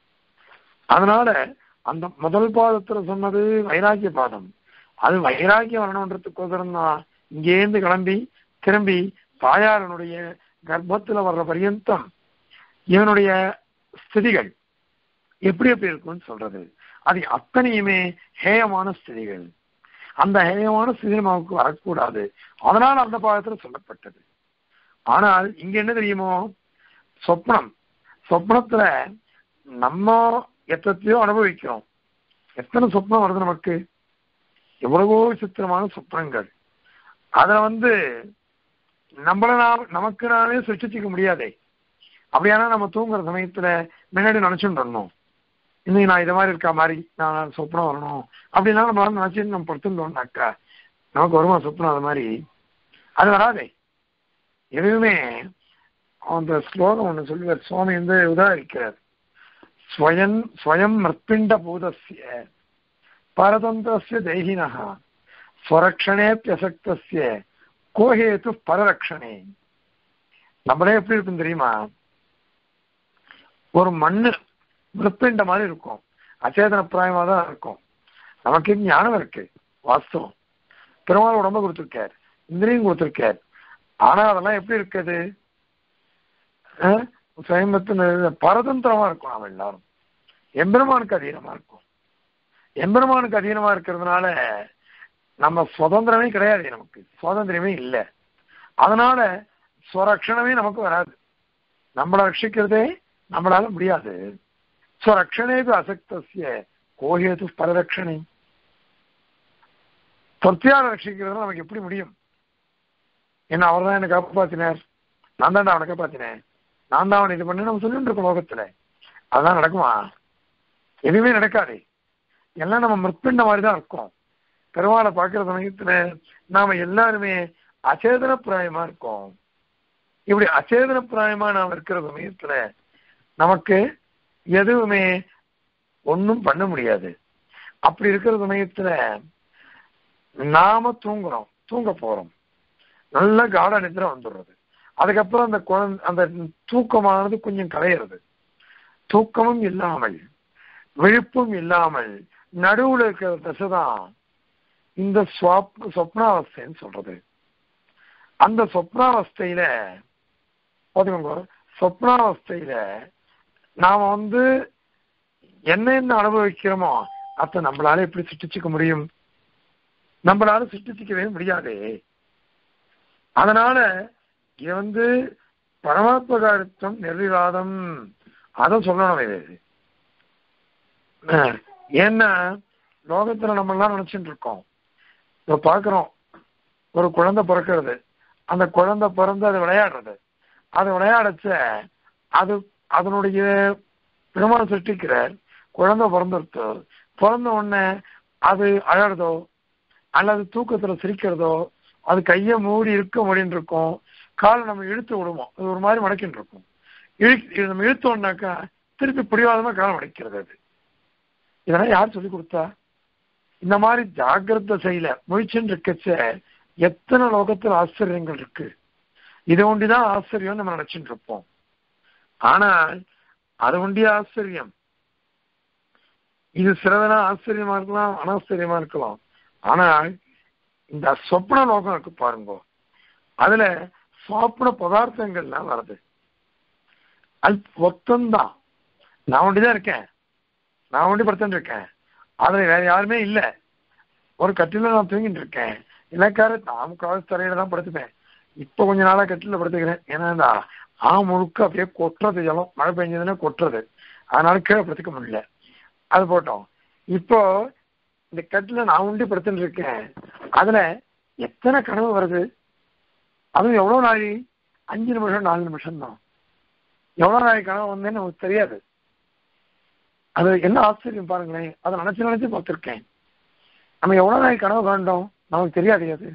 அதனால அந்த முதல் பாதத்துல சொன்னது வைராக்கிய பாதம். அது வைராக்கியம் வரணுன்றதுக்கோசரம் தான் இங்கேருந்து கிளம்பி திரும்பி தாயாரனுடைய கர்ப்பத்துல வர்ற பரியந்தம் இவனுடைய ஸ்திதிகள் எப்படி எப்படி இருக்கும்னு சொல்றது. அது அத்தனையுமே ஹேயமான ஸ்திதிகள். அந்த ஹேயமான ஸ்திதி நமக்கு வரக்கூடாது, அதனால அந்த பாதத்துல சொல்லப்பட்டது. ஆனால் இங்க என்ன தெரியுமோ, சொப்னம், சொப்னத்துல நம்ம எத்தனையோ அனுபவிக்கிறோம். எத்தனை சொப்னம் வருது நமக்கு, எவ்வளவோ விசித்திரமான சொப்னங்கள். அதுல வந்து நம்மள நாம் நமக்கு நானே சிருஷ்டிச்சிக்க முடியாதே. அப்படியானா நம்ம தூங்குற சமயத்துல முன்னாடி நினைச்சுட்டு வரணும், இன்னைக்கு நான் இதை மாதிரி இருக்கா மாதிரி நான் சொப்னம் வரணும் அப்படின்னா நம்ம நினைச்சு நம்ம படுத்துட்டோம்னாக்கா நமக்கு வருமா சொப்னம்? அது மாதிரி அது வராதே. எதுவுமே அந்த ஸ்லோகம் ஒண்ணு சொல்லுவார், சுவாமி வந்து உதாரிக்கிறார். ஸ்வயம் ஸ்வயம் மிருத்பிண்ட பூதஸ்ய பரதந்திரஸ்ய தேகினஹ ஸ்வரக்ஷணேப்யசக்தஸ்ய கோஹேது பரரக்ஷணே. நம்மளே எப்படி இருக்கும் தெரியுமா? ஒரு மண்ணு மிருத்பிண்ட மாதிரி இருக்கும், அச்சேதன பிராயமா தான் இருக்கும். நமக்கு ஞானம் இருக்கு, வாஸ்தவம். பெருமாள் உடம்ப கொடுத்திருக்கார், இந்திரியும் கொடுத்திருக்கார். ஆனா அதெல்லாம் எப்படி இருக்குது? பரதந்திரமா இருக்கும். நாம எல்லாரும் எம்பெருமானுக்கு அதீனமா இருக்கும். எம்பெருமானுக்கு அதீனமா இருக்கிறதுனால நம்ம சுதந்திரமே கிடையாது, நமக்கு சுதந்திரமே இல்லை. அதனால ஸ்வரக்ஷணமே நமக்கு வராது. நம்மளை ரட்சிக்கிறதே நம்மளால முடியாது. ஸ்வரக்ஷணேபி அசக்தஸ்ய கோஹேது பரரக்ஷணே. தொத்தியால ரட்சிக்கிறது நமக்கு எப்படி முடியும்? என்ன அவர் தான் என்னை காப்பாத்தினார், நான் தான் அவனை காப்பாத்தினேன், நான் தான் அவனை இது பண்ணி நம்ம சொல்லிட்டு இருக்கோம் லோகத்துல. அதெல்லாம் நடக்குமா? எதுவுமே நடக்காது. எல்லாம் நம்ம மிருத்பிண்ட மாதிரி தான் இருக்கும். பெருமாளை பார்க்கிற சமயத்துல நாம எல்லாருமே அச்சேதன பிராயமா இருக்கோம். இப்படி அச்சேதன பிராயமா நாம் இருக்கிற சமயத்துல நமக்கு எதுவுமே ஒன்றும் பண்ண முடியாது. அப்படி இருக்கிற சமயத்துல நாம தூங்குறோம், தூங்க போறோம், நல்ல காட நிதிரை வந்துடுறது. அதுக்கப்புறம் அந்த குழந்தை அந்த தூக்கமானது கொஞ்சம் கலையிறது. தூக்கமும் இல்லாமல் விழிப்பும் இல்லாமல் நடுவுல இருக்கிற தசைதான் இந்த சொப்னாவஸ்தைன்னு சொல்றது. அந்த சொப்னாவஸ்தையில பாத்துக்கோங்க, சொப்னாவஸ்தையில நாம வந்து என்ன என்ன அனுபவிக்கிறோமோ அத நம்மளால எப்படி சிருஷ்டிச்சுக்க முடியும்? நம்மளால சிருஷ்டிச்சுக்கவே முடியாது. அதனால இது வந்து பரமாத்மகாரித்வம் நிர்விவாதம் அதை சொல்லணும். இது ஏன்னா லோகத்துல நம்ம எல்லாம் நினைச்சுட்டு இருக்கோம். இப்ப பாக்குறோம், ஒரு குழந்தை பிறக்கிறது, அந்த குழந்தை பிறந்து அது விளையாடுறது, அது விளையாடச்ச அது அதனுடைய பெருமாள் சிருஷ்டிக்கிறார். குழந்தை பிறந்துருத்தோ, பிறந்த உடனே அது அழறதோ அல்லது தூக்கத்துல சிரிக்கிறதோ, அது கையை மூடி இருக்க முடின்னு இருக்கும், காலை நம்ம இழுத்து விடுவோம், அது ஒரு மாதிரி மடக்கின்னு இருக்கும். இழு நம்ம இழுத்தோம்னாக்கா திருப்பி பிடிவாதமா காலம் மடக்கிறது. அது இதெல்லாம் யார் சொல்லி கொடுத்தா? இந்த மாதிரி ஜாகிரத செயல முயற்சின்னு இருக்கச்ச எத்தனை லோகத்தில் ஆச்சரியங்கள் இருக்கு. இது ஒண்டிதான் ஆச்சரியம் நம்ம நினைச்சுட்டு இருப்போம். ஆனால் அது ஒண்டிய ஆச்சரியம். இது சிலதனா ஆச்சரியமா இருக்கலாம், அனாச்சரியமா இருக்கலாம். ஆனால் இந்த சொப்ன லோகம் இருக்கு பாருங்க, அதுல சொப்ன பதார்த்தங்கள்லாம் வருது. அது மொத்தம்தான். நான் ஒண்டிதான் இருக்கேன், நான் ஒண்டி படுத்துட்டு இருக்கேன், அதுல வேற யாருமே இல்லை. ஒரு கட்டில நான் தூங்கிட்டு இருக்கேன், இலக்கார நான் காலேஜ் தரையில தான் படுத்துப்பேன். இப்ப கொஞ்ச நாளா கட்டில படுத்துக்கிறேன். ஏன்னா இந்த ஆ முழுக்க அப்படியே கொட்டுறது, ஜலம் மழை பெஞ்சதுன்னா கொட்டுறது, அதனால கீழே படுத்துக்க முடியல. அது போட்டோம். இப்போ இந்த கட்டில நான் உண்டி படுத்துட்டு இருக்கேன், அதுல எத்தனை கனவு வருது. அதுவும் எவ்வளவு நாளை, அஞ்சு நிமிஷம் நாலு நிமிஷம் தான். எவ்வளவு நாளை கனவு வந்தேன்னு நமக்கு தெரியாது. அது என்ன ஆச்சரியம் பாருங்களேன். அதை நினைச்சு நினைச்சு பார்த்துருக்கேன். நம்ம எவ்வளவு நாளை கனவு காண்டோம் நமக்கு தெரியாது. அது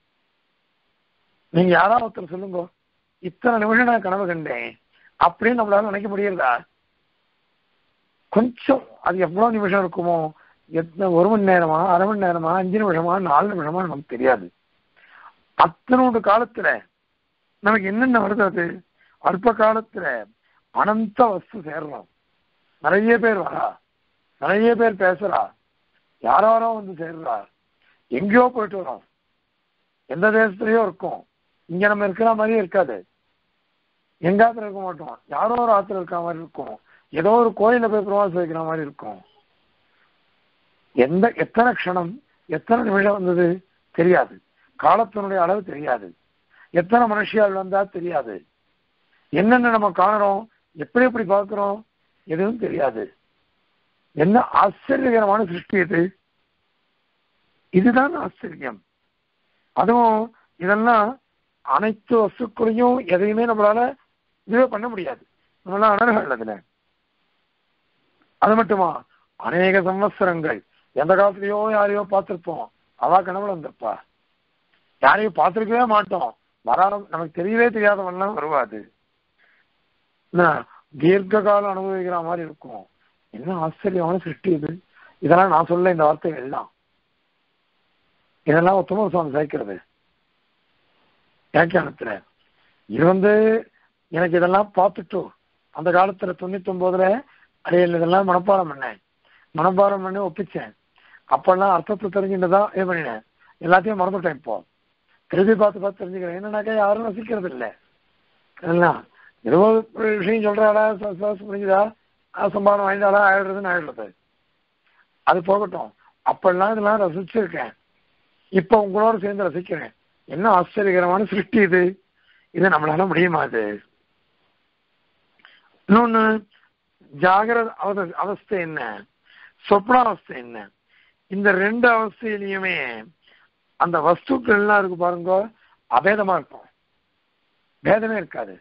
நீங்க யாராவது ஒருத்தர் சொல்லுங்க, இத்தனை நிமிஷம் நான் கனவு கண்டேன் அப்படின்னு நம்மளால நினைக்க முடியறதா? கொஞ்சம் அது எவ்வளவு நிமிஷம் இருக்குமோ, எத்தனை ஒரு மணி நேரமா, அரை மணி நேரமா, அஞ்சு நிமிஷமா, நாலு நிமிஷமா நமக்கு தெரியாது. அத்தனோட காலத்துல நமக்கு என்னென்ன வருது? அது அல்ப காலத்துல அனந்த வஸ்து சேர்றோம். நிறைய பேர் வரா, நிறைய பேர் பேசுறா, யாரோ வந்து சேர்றா, எங்கேயோ போயிட்டு வரோம், எந்த தேசத்துலயோ இருக்கும். இங்க நம்ம இருக்கிற மாதிரியே இருக்காது. எங்க ஆத்துல இருக்க மாட்டோம், யாரோ ஒரு ஆத்துல இருக்கிற மாதிரி இருக்கும். ஏதோ ஒரு கோயில போய் பிரவாசம் வைக்கிற மாதிரி இருக்கும். எந்த எத்தனை க்ஷணம் எத்தனை நிமிஷம் வந்தது தெரியாது. காலத்தினுடைய அளவு தெரியாது. எத்தனை மனுஷியால் வந்தா தெரியாது. என்னென்ன நம்ம காணுறோம், எப்படி எப்படி பார்க்கிறோம், எதுவும் தெரியாது. என்ன ஆச்சரியகரமான சிருஷ்டி இது. இதுதான் ஆச்சரியம். அதுவும் இதெல்லாம் அனைத்து வஸ்துக்களையும் எதையுமே நம்மளால இதுவே பண்ண முடியாது. நம்மளால அனர்கள் அதுல. அது மட்டுமா, அநேக சம்வத்சரங்கள் எந்த காலத்திலயோ யாரையோ பார்த்திருப்போம், அவா கனவுல வந்திருப்பா. யாரையும் பார்த்திருக்கவே மாட்டோம், வராத நமக்கு தெரியவே தெரியாதவெல்லாம் வருவாது. தீர்க்க காலம் அனுபவிக்கிற மாதிரி இருக்கும். என்ன ஆச்சரியமான சிருஷ்டி இது. இதெல்லாம் நான் சொல்ல இந்த வார்த்தைகள் எல்லாம் இதெல்லாம் உத்தம சுவாமி சேர்க்கிறது வியாக்கியானத்துல. இது வந்து எனக்கு இதெல்லாம் பார்த்துட்டோம். அந்த காலத்துல தொண்ணூத்தி ஒன்பதுல அடையல் இதெல்லாம் மனப்பாடம் பண்ணேன். மனப்பாடம் பண்ணி ஒப்பிச்சேன். அப்பெல்லாம் அர்த்தத்தை தெரிஞ்சுட்டுதான் இது பண்ணினேன். எல்லாத்தையும் மறந்துட்டேன். இப்போ திருப்பி பார்த்து பார்த்து தெரிஞ்சுக்கிறேன். என்னன்னாக்கா யாரும் ரசிக்கிறது இல்லை. ஏதோ ஒரு விஷயம் சொல்றாளா, முடிஞ்சுதா, சம்பாதம் வாய்ந்தாலா, ஆயிடுறதுன்னு ஆயிடுறது. அது போகட்டும். அப்பெல்லாம் இதெல்லாம் ரசிச்சிருக்கேன். இப்ப உங்களோட சேர்ந்து ரசிக்கிறேன். என்ன ஆச்சரியகரமான சிருஷ்டி இது. இது நம்மளால முடியுமா? இது இன்னொன்னு, ஜாகிரத அவ அவஸ்தை என்ன, சொப்னாவஸ்தை என்ன, இந்த ரெண்டு அவஸ்தையிலையுமே அந்த வஸ்துக்கள் எல்லாம் இருக்கு பாருங்க, அபேதமா இருக்கும். பேதமே இருக்காது.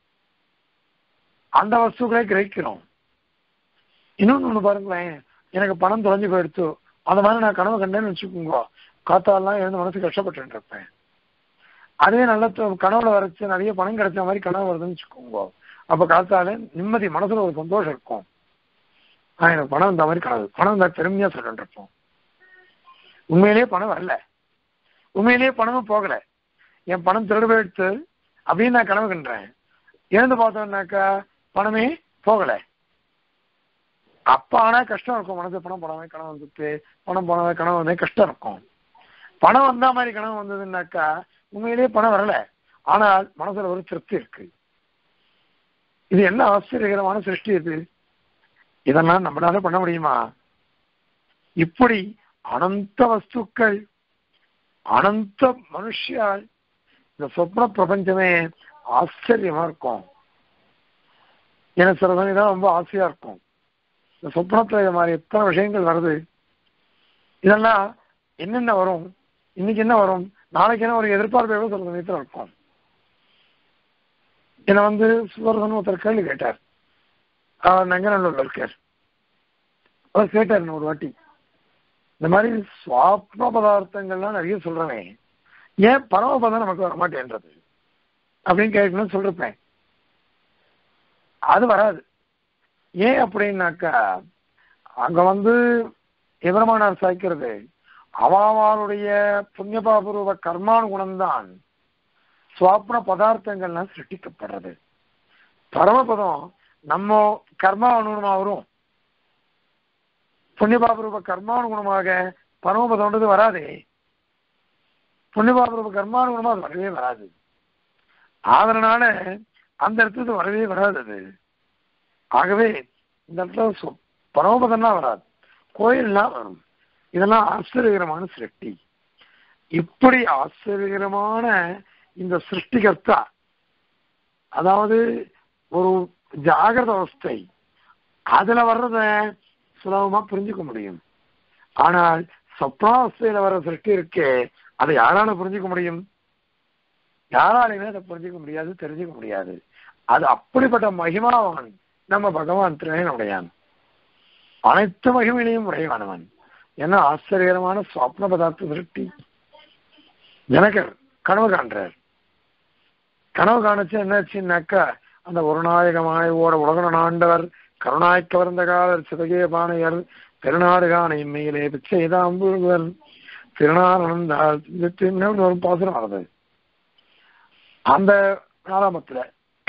அந்த வஸ்துக்களை கிரகிக்கிறோம். இன்னொன்னு ஒண்ணு பாருங்களேன், எனக்கு பணம் தொலைஞ்சு போயிடுச்சு, அந்த மாதிரி நான் கனவு கண்டேன்னு வச்சுக்கோங்க, காத்தாலாம் எழுந்து மனசு கஷ்டப்பட்டு இருப்பேன். அதே நல்ல கனவுல வரைச்சு நிறைய பணம் கிடைச்ச மாதிரி கனவு வருதுன்னு வச்சுக்கோங்க, அப்ப காத்தால நிம்மதி, மனசுல ஒரு சந்தோஷம் இருக்கும். ஆஹ் எனக்கு பணம் இந்த மாதிரி கனவு, பணம் இந்த பெருமையா சொல்லிட்டு இருப்போம். உண்மையிலேயே பணம் வரல, உண்மையிலேயே பணமும் போகல, என் பணம் திருடு போயிடுச்சு அப்படின்னு நான் கனவு கண்டேன். எழுந்து பார்த்தோம்னாக்கா பணமே போகல. அப்ப ஆனா கஷ்டம் இருக்கும். மனசு பணம் போனாவே கனவு வந்துட்டு, பணம் போனாவே கனவு வந்தே கஷ்டம் இருக்கும். பணம் வந்தா மாதிரி கனவு வந்ததுன்னாக்கா உண்மையிலேயே பணம் வரல, ஆனால் மனசுல ஒரு திருப்தி இருக்கு. இது என்ன ஆச்சரியகரமான சிருஷ்டி இது. இதெல்லாம் நம்மளால பண்ண முடியுமா? இப்படி அனந்த வஸ்துக்கள், அனந்த மனுஷியால் இந்த சொப்ன பிரபஞ்சமே ஆச்சரியமா இருக்கும். எனக்கு சில சமயம் ரொம்ப ஆசையா இருக்கும். இந்த சொப்னத்துல இது மாதிரி எத்தனை விஷயங்கள் வருது. இதெல்லாம் என்னென்ன வரும், இன்னைக்கு என்ன வரும், நாளைக்கு என்ன ஒரு எதிர்பார்ப்பு சில சமயத்துல இருக்கும். என்னை வந்து சுதர்சன் ஒருத்தர் கேள்வி கேட்டார். அவர் நங்கநல்லூர்ல இருக்கார். அவர் கேட்டார் ஒரு வாட்டி, இந்த மாதிரி சுவாப்ன பதார்த்தங்கள்லாம் நிறைய சொல்றேன், ஏன் பரமபதம் நமக்கு வரமாட்டேன்றது அப்படின்னு கேட்கணும்னு சொல்றேன். அது வராது. ஏன் அப்படின்னாக்கா, அங்க வந்து எவரமானார் சாய்க்கிறது அவாவாருடைய புண்ணியபாபூர்வ கர்மானுகுணம்தான் சுவாப்ன பதார்த்தங்கள்லாம் சிருஷ்டிக்கப்படுறது. பரமபதம் நம்ம கர்மா அனுகுணமா வரும். புண்ணியபாபூர்வ கர்மானுகுணமாக பரமபதம்ன்றது வராதே. புண்ணியபாபூர்வ கர்மானுகுணமா அது வரவே வராது. அதனால அந்த இடத்துல வரவே வராது அது. ஆகவே இந்த இடத்துல பரமபதம்லாம் வராது, கோயில்லாம் வரும். இதெல்லாம் ஆச்சரியகரமான சிருஷ்டி. இப்படி ஆச்சரியகரமான இந்த சிருஷ்டிகர்த்தா, அதாவது ஒரு ஜாகிரத அவஸ்தை, அதுல வர்றத சுலபமா புரிஞ்சுக்க முடியும். ஆனால் சொப்னாவஸ்தையில வர்ற சிருஷ்டி இருக்கே, அதை யாரால புரிஞ்சுக்க முடியும்? யாராலையுமே அதை புரிஞ்சுக்க முடியாது, தெரிஞ்சுக்க முடியாது. அது அப்படிப்பட்ட மகிமாவான் நம்ம பகவான் திருநேனுடையான். அனைத்து மகிமையிலையும் உடையவானவன். ஏன்னா ஆச்சரியகரமான சுவாப்ன பதார்த்த சிருஷ்டி. ஜனகர் கனவு காண்றார். கனவு காணிச்சு என்னாச்சுன்னாக்கா, அந்த ஒரு நாயகமாய் ஓட உலகன ஆண்டவர் கருணாய் கவர்ந்த காலர் சிவகே பானையர் பெருநாடுகான இம்மையிலே பிச்சைதாம்புவர் திருநானந்தால் ஒரு பாசனம் வருது அந்த நாலாமத்துல.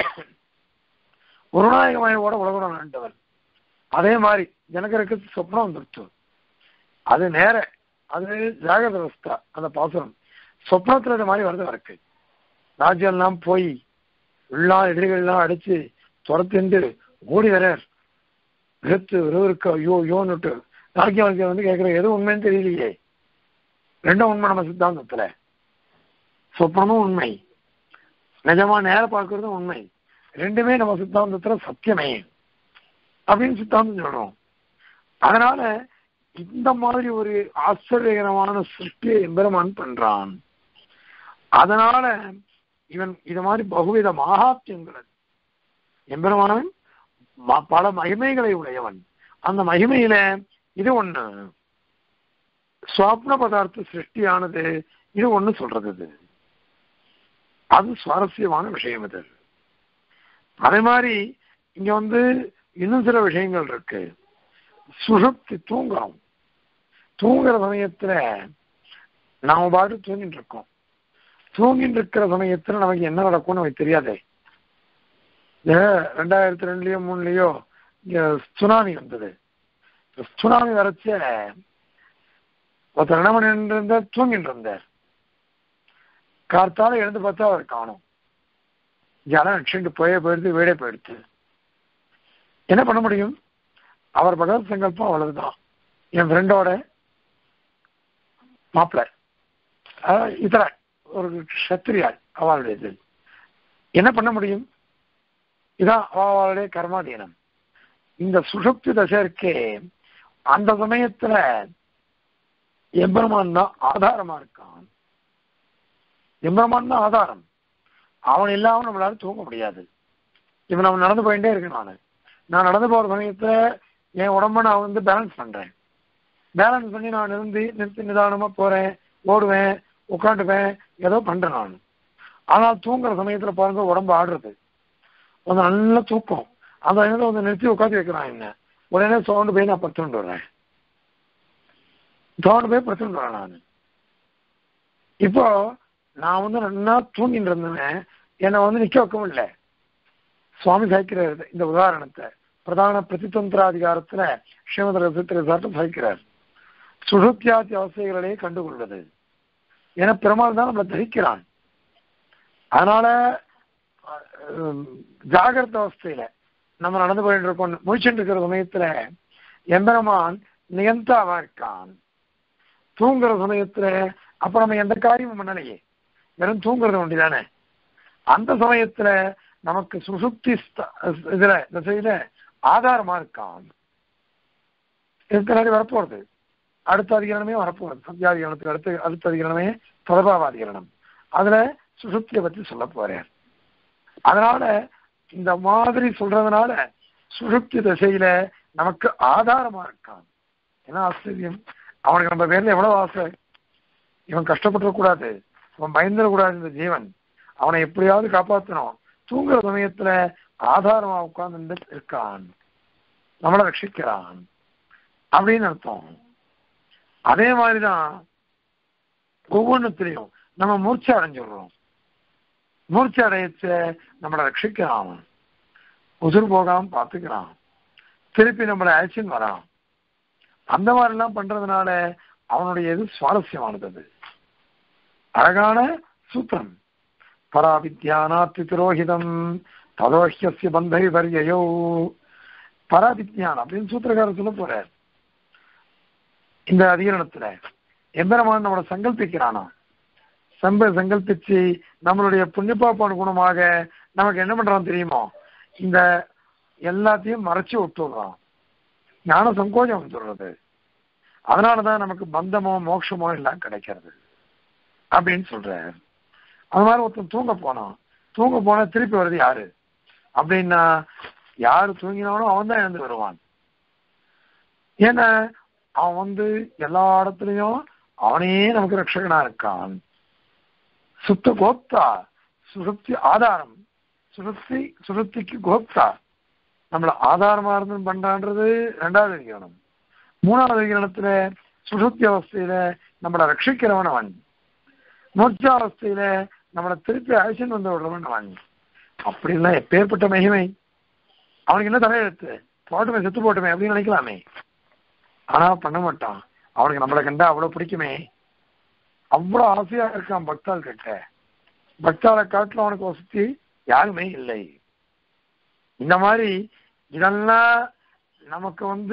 ஒரு நாயகமாய் ஓட உலகன ஆண்டவர், அதே மாதிரி ஜனகருக்கு சொப்னம் வந்துருச்சு. அது நேர, அது ஜாகிரத அவஸ்தா. அந்த பாசனம் சொப்னத்துல இந்த மாதிரி வருது இருக்கு. ராஜ்யம் எல்லாம் போய் எல்லா எதிரிகள் எல்லாம் அடிச்சு துரத்திண்டு ஓடி வரார். விருத்து விறுவிறுக்க ஐயோ யோன்னுட்டு ராஜ்யம் வந்து கேட்கிற எதுவும் உண்மைன்னு தெரியலையே. ரெண்டும் உண்மை நம்ம சித்தாந்தத்துல. சொப்னமும் உண்மை, நிஜமா நேர பார்க்கறதும் உண்மை. ரெண்டுமே நம்ம சித்தாந்தத்துல சத்தியமே அப்படின்னு சித்தாந்தம் சொல்றோம். அதனால இந்த மாதிரி ஒரு ஆச்சரியகரமான சிருஷ்டியை எம்பெருமான் பண்றான். அதனால இவன் இது மாதிரி பகுவித மகாத்யங்கள், எம்பெருமானவன் பல மகிமைகளை உடையவன். அந்த மகிமையில இது ஒண்ணு சுவாப்ன பதார்த்த சிருஷ்டியானது, இது ஒண்ணு சொல்றது. அது சுவாரஸ்யமான விஷயம். இது அதே மாதிரி இங்க வந்து இன்னும் சில விஷயங்கள் இருக்கு. சுஷுப்தி தூங்குறோம். தூங்குற சமயத்துல நாம பாட்டு தூங்கிட்டு இருக்கோம். தூங்கிட்டு இருக்கிற சமயத்துல நமக்கு என்ன நடக்கும்னு நமக்கு தெரியாதே. ரெண்டாயிரத்தி ரெண்டுலயோ மூணுலயோ இங்க சுனாமி வந்தது. சுனாமி வரைச்ச ஒருத்தர் என்ன பண்ணிட்டு இருந்தார், தூங்கிட்டு இருந்தார். கார்த்தால எழுந்து பார்த்தா அவர் காணும். ஜலம் அடிச்சுட்டு போயே போயிடுது, வீடே போயிடுது. என்ன பண்ண முடியும்? அவர் பகவத் சங்கல்பம் அவ்வளவுதான். என் ஃப்ரெண்டோட மாப்பிள்ள இதர ஒரு சத்திரியாள் அவளுடையது. என்ன பண்ண முடியும்? இதான் அவளுடைய கர்மாதீனம். இந்த சுஷுப்தி தசை இருக்கே, அந்த சமயத்துல எம்பெருமான் தான் ஆதாரமா இருக்கான். எம்பெருமான் தான் ஆதாரம். அவன் இல்லாம நம்மளால தூங்க முடியாது. இப்ப நம்ம நடந்து போயிட்டே இருக்கு. நானு நான் நடந்து போற சமயத்துல என் உடம்ப நான் வந்து பேலன்ஸ் பண்றேன். பேலன்ஸ் பண்ணி நான் நிறுத்தி நிறுத்தி நிதானமா போறேன், ஓடுவேன், உட்காந்துப்பேன், ஏதோ பண்றேன் நான். ஆனால் தூங்குற சமயத்துல பாருங்க உடம்பு ஆடுறது, கொஞ்சம் நல்ல தூக்கம். அந்த இடத்துல வந்து நிறுத்தி உட்காந்து வைக்கிறான். என்ன உடனே சோண்டு போய் நான் படுத்துட்டு வரேன். சோண்டு போய் படுத்துட்டு வரேன் நான். இப்போ நான் வந்து நல்லா தூங்கிட்டு இருந்தேன், என்னை வந்து நிக்க வைக்கவும் இல்லை. சுவாமி சாய்க்கிறார் இந்த உதாரணத்தை. பிரதான பிரதிதந்திராதிகாரத்துல ஸ்ரீமத் ரசித்திரசாட்டம் சாய்க்கிறார். சுஷுப்தியாதி அவஸ்தைகளிலேயே கண்டுகொள்வது. ஏன்னா பெருமாள் தான் நம்மளை தரிக்கிறான். அதனால ஜாகிரத அவஸ்தையில நம்ம நடந்து போயிட்டு இருக்கோம். முழிச்சுட்டு இருக்கிற சமயத்துல எம்பெருமான் நியந்தாவா இருக்கான். தூங்குற சமயத்துல அப்ப நம்ம எந்த காரியமும் பண்ணலையே, வெறும் தூங்குறது ஒண்டிதானே. அந்த சமயத்துல நமக்கு சுசுப்தி இதுல திசையில ஆதாரமா இருக்கான். இதுக்கு வரப்போறது அடுத்த அதிகரணமே வரப்போறது. சத்தியாதிகரணத்துக்கு அடுத்து அடுத்த அதிகரணமே தொடர்பாவாதிகரணம். அதுல சுசுப்தியை பத்தி சொல்ல போறேன். அதனால இந்த மாதிரி சொல்றதுனால சுசுப்தி திசையில நமக்கு ஆதாரமா இருக்கான். ஏன்னா ஆச்சரியம், அவனுக்கு நம்ம பேர்ல எவ்வளவு ஆசை. இவன் கஷ்டப்பட்டுறக்கூடாது, அவன் பயந்துடக்கூடாது. இந்த ஜீவன் அவனை எப்படியாவது காப்பாற்றணும். தூங்குற சமயத்துல ஆதாரமா உட்கார்ந்து இருக்கான், நம்மளை ரட்சிக்கிறான் அப்படின்னு அர்த்தம். அதே மாதிரிதான் ஒவ்வொன்றுத்திலையும் நம்ம மூர்ச்சை அடைஞ்சிடுறோம். மூர்ச்சை அடையச்ச நம்மளை ரட்சிக்கிறான், உசுர் போகாம பார்த்துக்கிறான், திருப்பி நம்மளை ஆக்ஷன் வரான். அந்த மாதிரி எல்லாம் பண்றதுனால அவனுடைய இது சுவாரஸ்யமானது. அது அழகான சூத்திரம். பராபித்யானாத்தி திரோஹிதம் ததோஹ்யஸ்ய பந்தை வரியோ. பராபித்யான் அப்படின்னு சூத்திரக்காரர் சொல்ல போறார். இந்த அதிகரணத்துல எம்பெருமான் நம்மளை சங்கல்பிக்கிறானா, சம்ப சங்கல்பிச்சு நம்மளுடைய புண்ணியப்பாப்பான குணமாக நமக்கு என்ன பண்றான் தெரியுமோ, இந்த எல்லாத்தையும் மறைச்சு விட்டுடுறான். ஞான சங்கோஜம் சொல்றது. அதனாலதான் நமக்கு பந்தமோ மோட்சமோ எல்லாம் கிடைக்கிறது அப்படின்னு சொல்ற. அது மாதிரி ஒருத்தன் தூங்க போனான், தூங்க போனா திருப்பி வருது யாரு அப்படின்னா, யாரு தூங்கினாலும் அவன் தான் எழுந்து வருவான். ஏன்னா அவன் வந்து எல்லா இடத்துலையும் அவனே நமக்கு ரட்சகனா இருக்கான். சுத்த கோப்தா, சுசுப்தி ஆதாரம். சுசுப்தி சுசுப்திக்கு கோப்தா, நம்மள ஆதாரமா இருந்து பண்றான்றது ரெண்டாவது அதிகரணம். மூணாவது அதிகரணத்துல சுசுப்தி அவஸ்தையில நம்மளை ரட்சிக்கிறவன் அவன். மூர்ச்சாவஸ்தையில நம்மளை திருப்பி அழிச்சுன்னு வந்து விடுறவன் அவன். அப்படின்னா எப்பேற்பட்ட மகிமை. அவனுக்கு என்ன தலையெழுத்து, போட்டுமே செத்து போட்டுமே அப்படின்னு நினைக்கலாமே. ஆனா பண்ண மாட்டான். அவனுக்கு நம்மளை கண்டா அவ்வளவு பிடிக்குமே, அவ்வளவு ஆசையா இருக்கான் பக்தாள் கிட்ட. பக்தாளை காட்டுல அவனுக்கு வசதி யாருமே இல்லை. இந்த மாதிரி இதெல்லாம் நமக்கு வந்து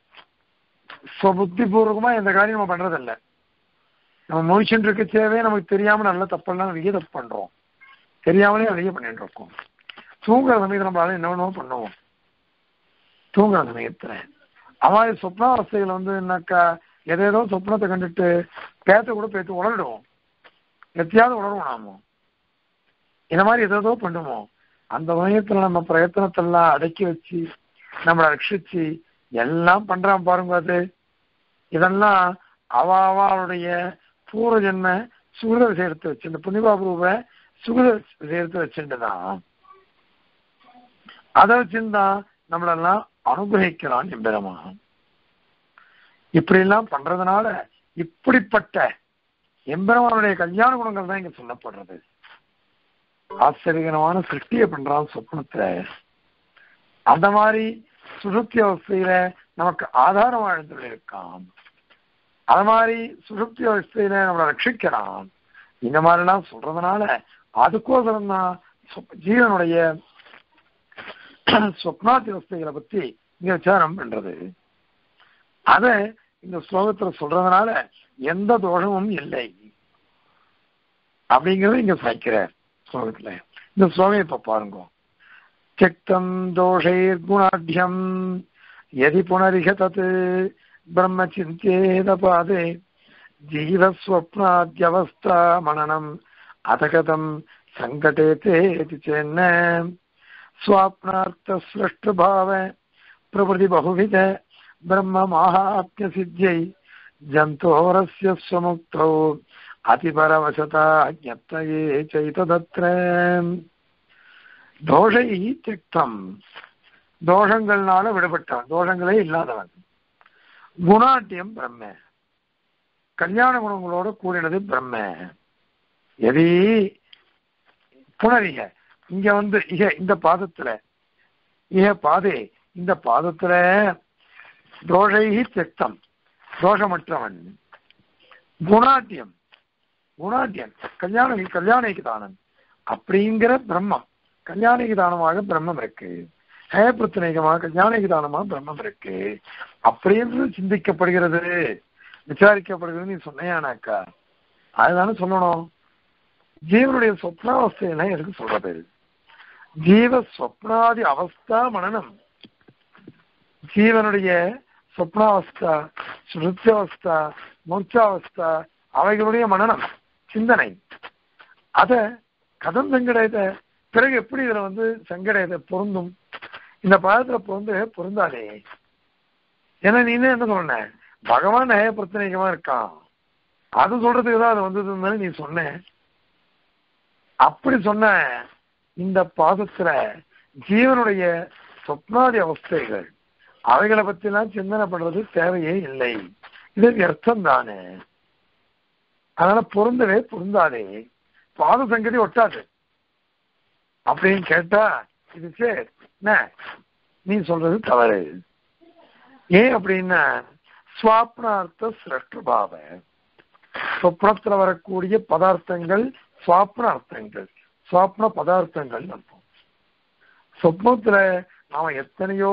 புத்தி பூர்வமா எந்த காரியம் நம்ம பண்றதில்ல. நம்ம முழிச்சுட்டு இருக்க தேவையே நமக்கு தெரியாம நல்ல தப்பெல்லாம் நிறைய தப்பு பண்றோம், தெரியாமலே நிறைய பண்ணிட்டு இருக்கோம். தூங்குற சமயத்துல நம்மளால என்னென்னோ பண்ணுவோம். தூங்குற சமயத்துல அவாது சொப்னாவஸ்தைகள் வந்து என்னக்கா எதேதோ சொப்னத்தை கண்டுட்டு பேத்த கூட பேத்து உளறிடுவோம், எத்தையாவது உணர்வோம் நாம. இந்த மாதிரி எதோ பண்ணுவோம். அந்த சமயத்துல நம்ம பிரயத்தனத்தெல்லாம் அடக்கி வச்சு நம்மளை ரட்சிச்சு எல்லாம் பண்றான் பாருங்க. அது இதெல்லாம் அவ அவளுடைய பூர்வ ஜென்ம சுகித விஷயத்தை வச்சு, இந்த புண்ணியபாபுரூப சுகித விஷயத்தை வச்சுட்டுதான், அதை வச்சுதான் நம்மளெல்லாம் அனுகிரகிக்கிறான் எம்பெருமான். இப்படி எல்லாம் பண்றதுனால இப்படிப்பட்ட எம்பெருமானுடைய கல்யாண குணங்கள் தான் இங்க சொல்லப்படுறது. ஆச்சரியகரமான சிருஷ்டியை பண்றான் சொப்னத்துல. அந்த மாதிரி சுசுப்தி அவஸ்தையில நமக்கு ஆதாரம் வாழ்ந்து இருக்கான். அது மாதிரி சுசுப்தி அவஸ்தையில நம்மளை ரட்சிக்கிறான். இந்த மாதிரிலாம் சொல்றதுனால அதுக்கோசரம் தான் ஜீவனுடைய சொப்னாதி அவஸ்தைகளை பத்தி இங்க விசாரம் பண்றது. அத இந்த ஸ்லோகத்துல சொல்றதுனால எந்த தோஷமும் இல்லை அப்படிங்கறது இங்க சாய்க்கிறார் ஸ்லோகத்துல. இந்த ஸ்லோகம் இப்ப பாருங்க. திக்தம் தோஷைர் குணாட்யம் யதி புனரிஹ தத் பிரம்ம சிந்தேத பாதே ஜீவஸ்வப்னாத்யவஸ்தா மனனம் அதகதம் சங்கடேதேதி சேன்ன ஸ்வாப்னார்த்த ஸ்ரஷ்டபாவ பிரபுதி பகுவித பிரம்ம மாஹாத்ய சித்தியை ஜந்தோரஸ்ய ஸ்வமுக்தௌ அதிபரவசதா ஞப்தயே சைததத்ர தோஷை திக்தம் தோஷங்கள்னால விடுபட்டான், தோஷங்களே இல்லாதவன். குணாட்டியம் பிரம்ம கல்யாண குணங்களோட கூடினது பிரம்ம. எதி புனரிக இங்க வந்து இக இந்த பாதத்துல இக பாதே இந்த பாதத்துல தோஷை திக்தம் தோஷமற்றவன். குணாட்டியம் குணாட்டியன் கல்யாண கல்யாணிக்கு தானன் அப்படிங்கிற பிரம்மம். கல்யாணிக்கு தானமாக பிரம்மம் இருக்கு, ஹயப்பிரத்தனைகமாக கல்யாணிக்கு தானமாக பிரம்மம் இருக்கு அப்படின்னு சிந்திக்கப்படுகிறது, விசாரிக்கப்படுகிறது. நீ சொன்னையானாக்கா அதுதானே சொல்லணும். ஜீவனுடைய சொப்னாவஸ்தையெல்லாம் எதுக்கு சொல்றது? ஜீவ சொப்னாதி அவஸ்தா மனனம். ஜீவனுடைய சொப்னாவஸ்தா, சுருத்தியவஸ்தா, மூர்ச்சாவஸ்தா அவைகளுடைய மனனம் சிந்தனை. அத கதம் சங்கடையத பிறகு எப்படி இதுல வந்து சங்கடையத பொருந்தும்? இந்த பாதத்துல பொருந்து பொருந்தாதே. ஏன்னா நீ என்ன சொன்ன, பகவான் நய பிரச்சனைகமா இருக்கான், அது சொல்றதுக்கு தான் அது வந்ததுன்னு நீ சொன்ன. அப்படி சொன்ன இந்த பாதத்துல ஜீவனுடைய சொப்னாதி அவஸ்தைகள் அவைகளை பத்தி எல்லாம் சிந்தனை பண்றது தேவையே இல்லை. இது அர்த்தம் தானே. அதனால பொருந்தவே பொருந்தாதே, பாத சங்கதி ஒட்டாது அப்படின்னு கேட்டா இது சரி நீ சொல்றது தவறு. ஏன் அப்படின்னா ஸ்வாப்னார்த்த சிரஷ்டபாவ சொப்னத்துல வரக்கூடிய பதார்த்தங்கள் சுவாப்ன அர்த்தங்கள், சுவாப்ன பதார்த்தங்கள் அர்த்தம். சொப்னத்துல நாம எத்தனையோ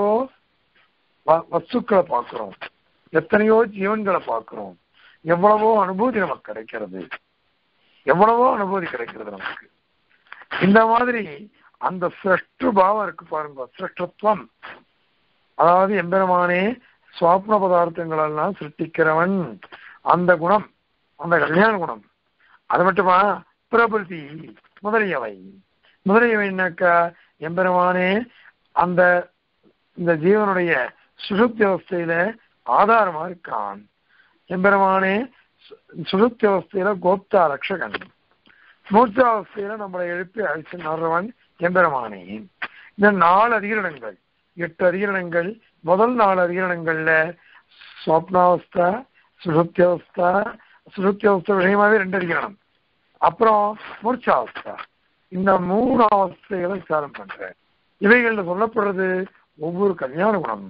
வஸ்துக்களை பார்க்கிறோம், எத்தனையோ ஜீவன்களை பார்க்கிறோம், எவ்வளவோ அனுபூதி நமக்கு கிடைக்கிறது, எவ்வளவோ அனுபூதி கிடைக்கிறது நமக்கு. இந்த மாதிரி அந்த சிரஷ்டு பாவம் இருக்கு பாருங்க, சிரஷ்டத்துவம். அதாவது எம்பெருமானே சுவாப்ன பதார்த்தங்கள் எல்லாம் சிருஷ்டிக்கிறவன், அந்த குணம், அந்த கல்யாண குணம். அது மட்டுமா பிரபுதி முதலியவை முதலியவைனாக்கா எம்பெருமானே அந்த இந்த ஜீவனுடைய சுசுப்தி அவஸ்தையில ஆதாரமா இருக்கான். எம்பெருமானே சுசுப்தி அவஸ்தையில கோப்தா ரக்ஷகன், மூர்ச்சாவஸ்தையில நம்மளை எழுப்பி அழிச்சு நடுறவன் எம்பெருமானே. இந்த நாலு அதிகரணங்கள், எட்டு அதிகரணங்கள், முதல் நாலு அதிகரணங்கள்ல ஸ்வப்னாவஸ்தா, சுசுப்தி அவஸ்தா, சுசுப்தி அவஸ்தை விஷயமாவே ரெண்டு அதிகரணம், அப்புறம் மூர்ச்சாவஸ்தா, இந்த மூணு அவஸ்தைகளை விசாரம் பண்ற. இவைகள்ல சொல்லப்படுறது ஒவ்வொரு கல்யாண குணம்.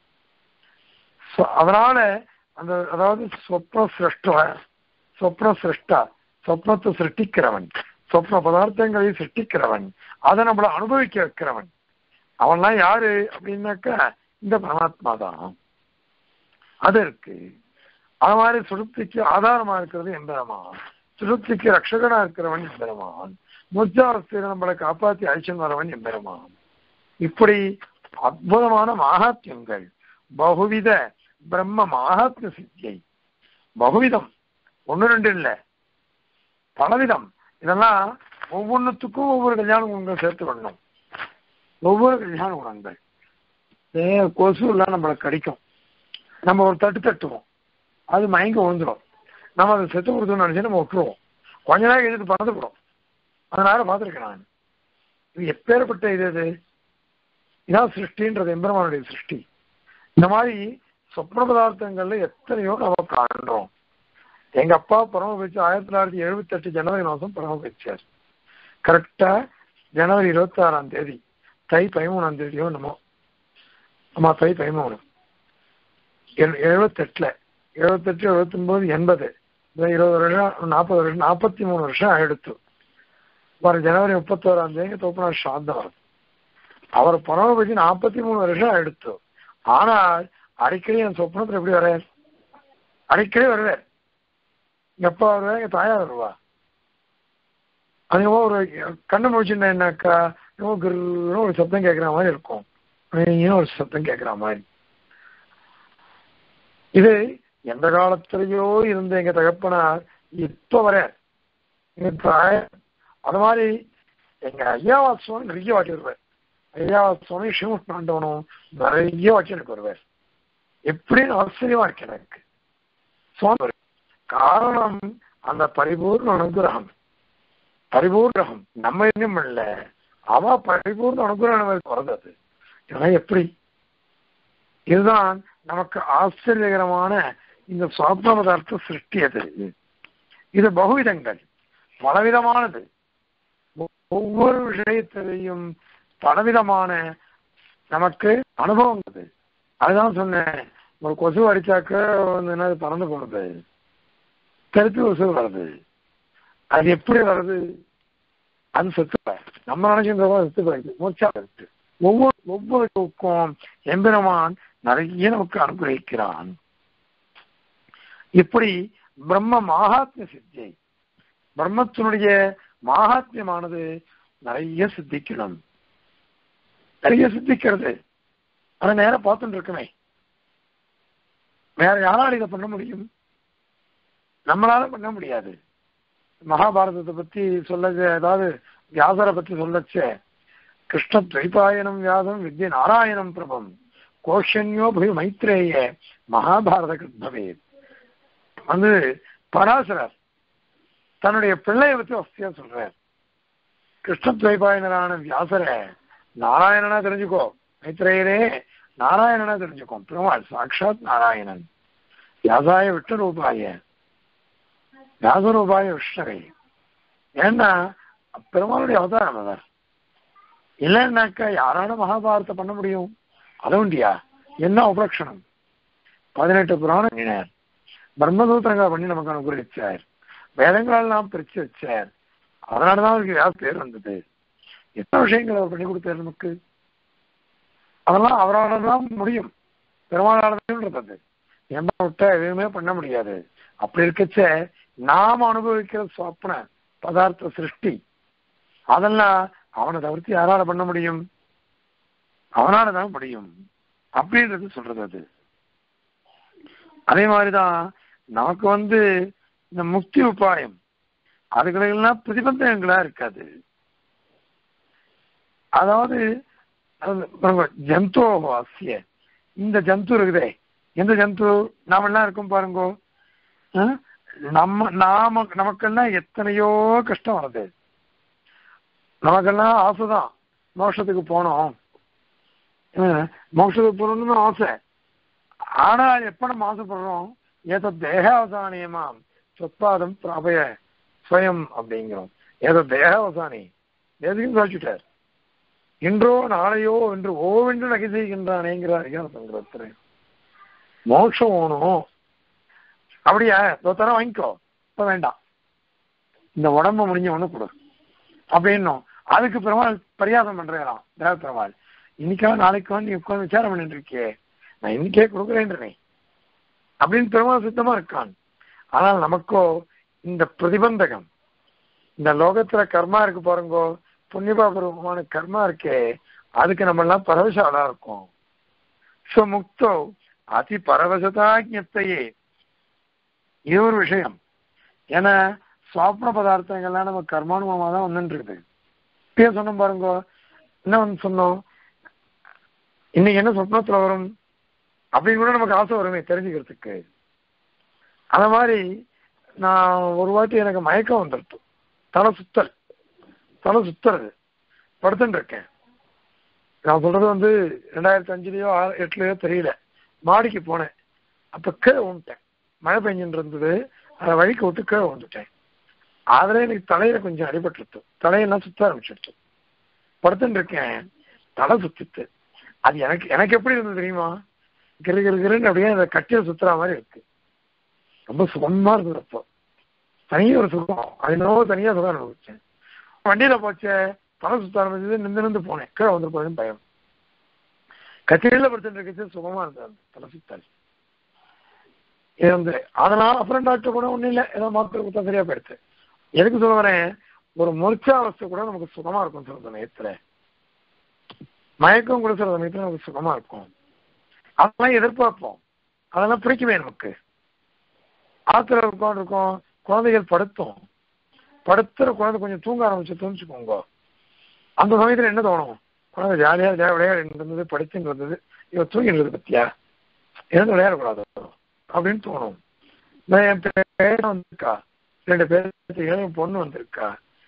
அதனால அந்த அதாவது சொப்ன சிருஷ்ட சொப்ன சிருஷ்டா சொப்னத்தை சிருஷ்டிக்கிறவன், சொப்ன பதார்த்தங்களை சிருஷ்டிக்கிறவன், அதை நம்மளை அனுபவிக்க வைக்கிறவன், அவன்லாம் யாரு அப்படின்னாக்கா இந்த பரமாத்மா தான். அது இருக்கு. அது மாதிரி சுழுப்திக்கு ஆதாரமா இருக்கிறது எம்பெருமான், சுழுப்திக்கு ரட்சகனா இருக்கிறவன் எம்பெருமான், மூர்ச்சாவஸ்தையில நம்மளை காப்பாற்றி அழிச்சன் வரவன் எம்பெருமான். இப்படி அற்புதமான மகாத்மியங்கள், பகுவித பிரம்ம மகாத்மிய சித்தியை, பகுவிதம் ஒன்னு ரெண்டு இல்லை, பலவிதம். இதெல்லாம் ஒவ்வொன்றுத்துக்கும் ஒவ்வொரு கல்யாண குணங்கள் சேர்த்து பண்ணணும். ஒவ்வொரு கல்யாண குணங்கள் கொசு எல்லாம் நம்மளை கடிக்கும், நம்ம ஒரு தட்டு தட்டுவோம், அது மயங்க விழுந்துடும், நம்ம அதை செத்து கொடுத்தோம்னு நினைச்சு நம்ம விட்டுருவோம், கொஞ்ச நேரம் எழுதிட்டு பறந்துவிடும். அதனால பார்த்துருக்கேன் நான். இது எப்பேற்பட்ட இது, இது இதான் சிருஷ்டின்றது, எம்பெருமானுடைய சிருஷ்டி. இந்த மாதிரி சொப்ன பதார்த்தங்கள்ல எத்தனையோ நம்ம காண்றோம். எங்க அப்பா பரம வச்சு ஆயிரத்தி தொள்ளாயிரத்தி எழுபத்தி எட்டு ஜனவரி மாசம் பரம வச்சார். கரெக்டா ஜனவரி இருபத்தி ஆறாம் தேதி தை பதிமூணாம் தேதியோ என்னமோ, ஆமா தை பதிமூணு எழுபத்தி எட்டுல எழுபத்தி எட்டு எழுபத்தி ஒன்பது எண்பது இருபது வருஷம் நாற்பது வருஷம் நாற்பத்தி மூணு வருஷம் ஆயிடுத்து. வர ஜனவரி முப்பத்தோராம் தேதி தோப்பனார் சாந்தம் வருது. அவர் பரம வச்சு நாற்பத்தி மூணு வருஷம் ஆயிடுத்து. ஆனால் அடிக்கடி என் சொப்னத்துல எப்படி வர அடிக்கடி வருவார். எங்க அப்பா வருவா, எங்க தாயா வருவா. அதுவும் ஒரு கண்ணு முடிச்சுட்டாக்கா ஒரு சத்தம் கேட்கிற மாதிரி இருக்கும், ஒரு சத்தம் கேட்கிற மாதிரி. இது எந்த காலத்திலேயோ இருந்த எங்க தகப்பனார் இப்ப வர எங்க தாய அது மாதிரி எங்க ஐயாவா சுவாமி நிறைய வாட்டி வருவார். ஐயாவா சுவாமி சிவமுஷ்ணாண்டவனும் நிறைய வாட்டி எனக்கு வருவார். எப்படின்னு ஆச்சரியமா இருக்கு எனக்கு. சுவாமி காரணம் அந்த பரிபூர்ண அனுகிரகம். பரிபூர்ணம் நம்ம இன்னும் இல்ல, அவ பரிபூர்ண அனுகிரகம் வருது. இதெல்லாம் எப்படி? இதுதான் நமக்கு ஆச்சரியகரமான இந்த சுவாப்ன பதார்த்த சிருஷ்டி. அது இது பகுவிதங்கள், பலவிதமானது. ஒவ்வொரு விஷயத்திலையும் பலவிதமான நமக்கு அனுபவம். அது அதுதான் சொன்னேன், ஒரு கொசு அடிச்சாக்க என்ன பறந்து போனது, திருப்பி கொசு வருது. அது எப்படி வருது? அது செத்து நம்ம நினைச்சிருந்தோம் செத்து போயிடுது, மூச்சா இருக்கு. ஒவ்வொரு ஒவ்வொருக்கும் எம்பெருமான் நிறைய நமக்கு அனுகிரகிக்கிறான். இப்படி பிரம்ம மகாத்மிய சித்தி, பிரம்மத்தினுடைய மகாத்மியமானது நிறைய சித்திக்கணும், நிறைய சித்திக்கிறது. அதை நேரம் பார்த்துட்டு இருக்குமே, வேற யாரால் இதை பண்ண முடியும்? நம்மளால பண்ண முடியாது. மகாபாரதத்தை பத்தி சொல்ல, ஏதாவது வியாசரை பத்தி சொல்லச்ச, கிருஷ்ண துவைபாயனம் வியாசம் வித்ய நாராயணம் பிரபம் கோஷன்யோ பய மைத்ரேய மகாபாரத கிருத்பவே வந்து பராசரர் தன்னுடைய பிள்ளையை பத்தி வசதியா சொல்றார். கிருஷ்ண துவைபாயனரான வியாசரை நாராயணனா தெரிஞ்சுக்கோ, மைத்ரேயரே நாராயணனா தெரிஞ்சுக்கோ. பெருமாள் சாட்சாத் நாராயணன். வியாசாய விட்டு ரூபாய வியாசரூபாய விஷ்ணவை. ஏன்னா பெருமாளுடைய அவதாரம் அவர். இல்லைன்னாக்கா யாரான மகாபாரத்தை பண்ண முடியும்? அதுண்டியா என்ன உபலட்சணம்? பதினெட்டு புராணம் பிரம்மசூத்திரங்களை பண்ணி நமக்கு அனுகிரகிச்சார், வேதங்களெல்லாம் பிரிச்சு வச்சார். அதனாலதான் அவருக்கு யார் பேர் வந்தது. எத்தனை விஷயங்கள் அவர் பண்ணி கொடுத்தார் நமக்கு. அதெல்லாம் அவரால் தான் முடியும், பெருமாளானது. என்ன விட்டா எதுவுமே பண்ண முடியாது. அப்படி இருக்கச்ச நாம் அனுபவிக்கிற சொப்ன பதார்த்த சிருஷ்டி அதெல்லாம் அவனை தவிர்த்து யாரால பண்ண முடியும்? அவனாலதான் முடியும் அப்படின்றது சொல்றது. அது அதே மாதிரிதான் நமக்கு வந்து இந்த முக்தி உபாயம் அதுகளெல்லாம் பிரதிபந்தங்களா இருக்காது. அதாவது ஜந்தோ ஆசிய இந்த ஜந்து இருக்குதே, எந்த ஜந்து நாம எல்லாம் இருக்கும் பாருங்கோ. நம்ம நாம நமக்கெல்லாம் எத்தனையோ கஷ்டம் வருது. நமக்கெல்லாம் ஆசைதான் மோட்சத்துக்கு போனோம், மோட்சத்துக்கு போகணும்னு ஆசை. ஆனா எப்ப நம்ம ஆசைப்படுறோம்? ஏதோ தேகாவசானியமாம் சொற்பாதம் பிராபய ஸ்வயம் அப்படிங்கிறோம். ஏதோ தேகாவசானி எதுக்கும் சொல்லிட்டார். இன்றோ நாளையோ என்று ஓவென்று நகை செய்கின்றானேங்கிறார் சங்கரத்திரன். மோட்சம் ஓணும் அப்படியா? தரம் வாங்கிக்கோ, இப்ப வேண்டாம், இந்த உடம்ப முடிஞ்ச ஒண்ணு கொடு அப்படின்னும். அதுக்கு பெருமாள் பரியாசம் பண்றான் தேவ பெருமாள். இன்னைக்கா நாளைக்கு வந்து உட்காந்து விசாரம் பண்ணிட்டு இருக்கே, நான் இன்னைக்கே கொடுக்குறேன்றேன் அப்படின்னு பெருமாள் சுத்தமா இருக்கான். ஆனால் நமக்கோ இந்த பிரதிபந்தகம், இந்த லோகத்துல கர்மா இருக்கு பாருங்கோ, புண்ணியபாபூர்வமான கர்மா இருக்கே, அதுக்கு நம்ம எல்லாம் பரவசாலா இருக்கும். சோ முக்தோ அதி பரவசதாஜத்தையே இது ஒரு விஷயம். ஏன்னா சுவாப்ன பதார்த்தங்கள்லாம் நம்ம கர்மானுபவமா தான் வந்துட்டு இருக்குது. இப்பயே சொன்னோம் பாருங்கோ, என்ன வந்து சொன்னோம், இன்னைக்கு என்ன சொப்னத்துல வரும் அப்படின்னு கூட நமக்கு ஆசை வருமே தெரிஞ்சுக்கிறதுக்கு. அந்த மாதிரி நான் ஒரு வாட்டி எனக்கு மயக்கம் வந்துடுத்து, தலை சுத்தல், தலை சுத்துறது, படுத்துட்டு இருக்கேன். நான் சொல்றது வந்து ரெண்டாயிரத்தி அஞ்சுலயோ ஆறு எட்டுலயோ தெரியல. மாடிக்கு போனேன், அப்ப கீழே விழுந்துட்டேன். மழை பெஞ்சுட்டு இருந்தது, அதை வழிக்கு விட்டு கீழே விழுந்துட்டேன். அதுல எனக்கு தலையில கொஞ்சம் அடிபட்டுருச்சு, தலையெல்லாம் சுத்த ஆரம்பிச்சிருச்சு. படுத்துட்டு இருக்கேன், தலை சுத்திட்டு. அது எனக்கு எனக்கு எப்படி இருந்தது தெரியுமா? கிரு கிரு கிருன்னு அப்படியே அந்த கட்டில சுத்துற மாதிரி இருக்கு. ரொம்ப சுகமா இருந்தது. அப்போ தனியா ஒரு சுகம், அதனால தனியா சுகம் அனுபவிச்சேன். வண்டியில போச்சே, தலை சுத்த ஆரம்பிச்சது, நின்று நின்று போனேன், கீழே வந்து போதுன்னு பயம். கட்டில படுத்துட்டு இருக்கிறது சுகமா இருந்தது அந்த தலை சுத்தால். இது வந்து அதனால அப்புறம் டாக்டர் கூட ஒன்றும் இல்லை, ஏதோ மாத்திரை கொடுத்தா சரியா போயிடுச்சு. எதுக்கு சொல்ல வரேன், ஒரு மூர்ச்சாவஸ்தை கூட நமக்கு சுகமா இருக்கும் சில சமயத்துல, மயக்கம் கூட சில சமயத்துல நமக்கு சுகமா இருக்கும். அதெல்லாம் எதிர்பார்ப்போம், அதெல்லாம் பிடிக்குமே நமக்கு. ஆத்திர உட்காந்து இருக்கும், குழந்தைகள் படுத்தும், படுத்துற குழந்தை கொஞ்சம் தூங்க ஆரம்பிச்சு தூங்கிச்சுக்கோங்க. அந்த சமயத்துல என்ன தோணும், குழந்தை ஜாலியா ஜாலியா விளையாடி இருந்தது, படிச்சுட்டு இருந்தது, இவ தூங்கி இருந்தது பத்தியா, எதுவும் விளையாடக்கூடாது அப்படின்னு தோணும். என் பேர் வந்திருக்கா, ரெண்டு பேருக்கு பொண்ணு வந்திருக்கா,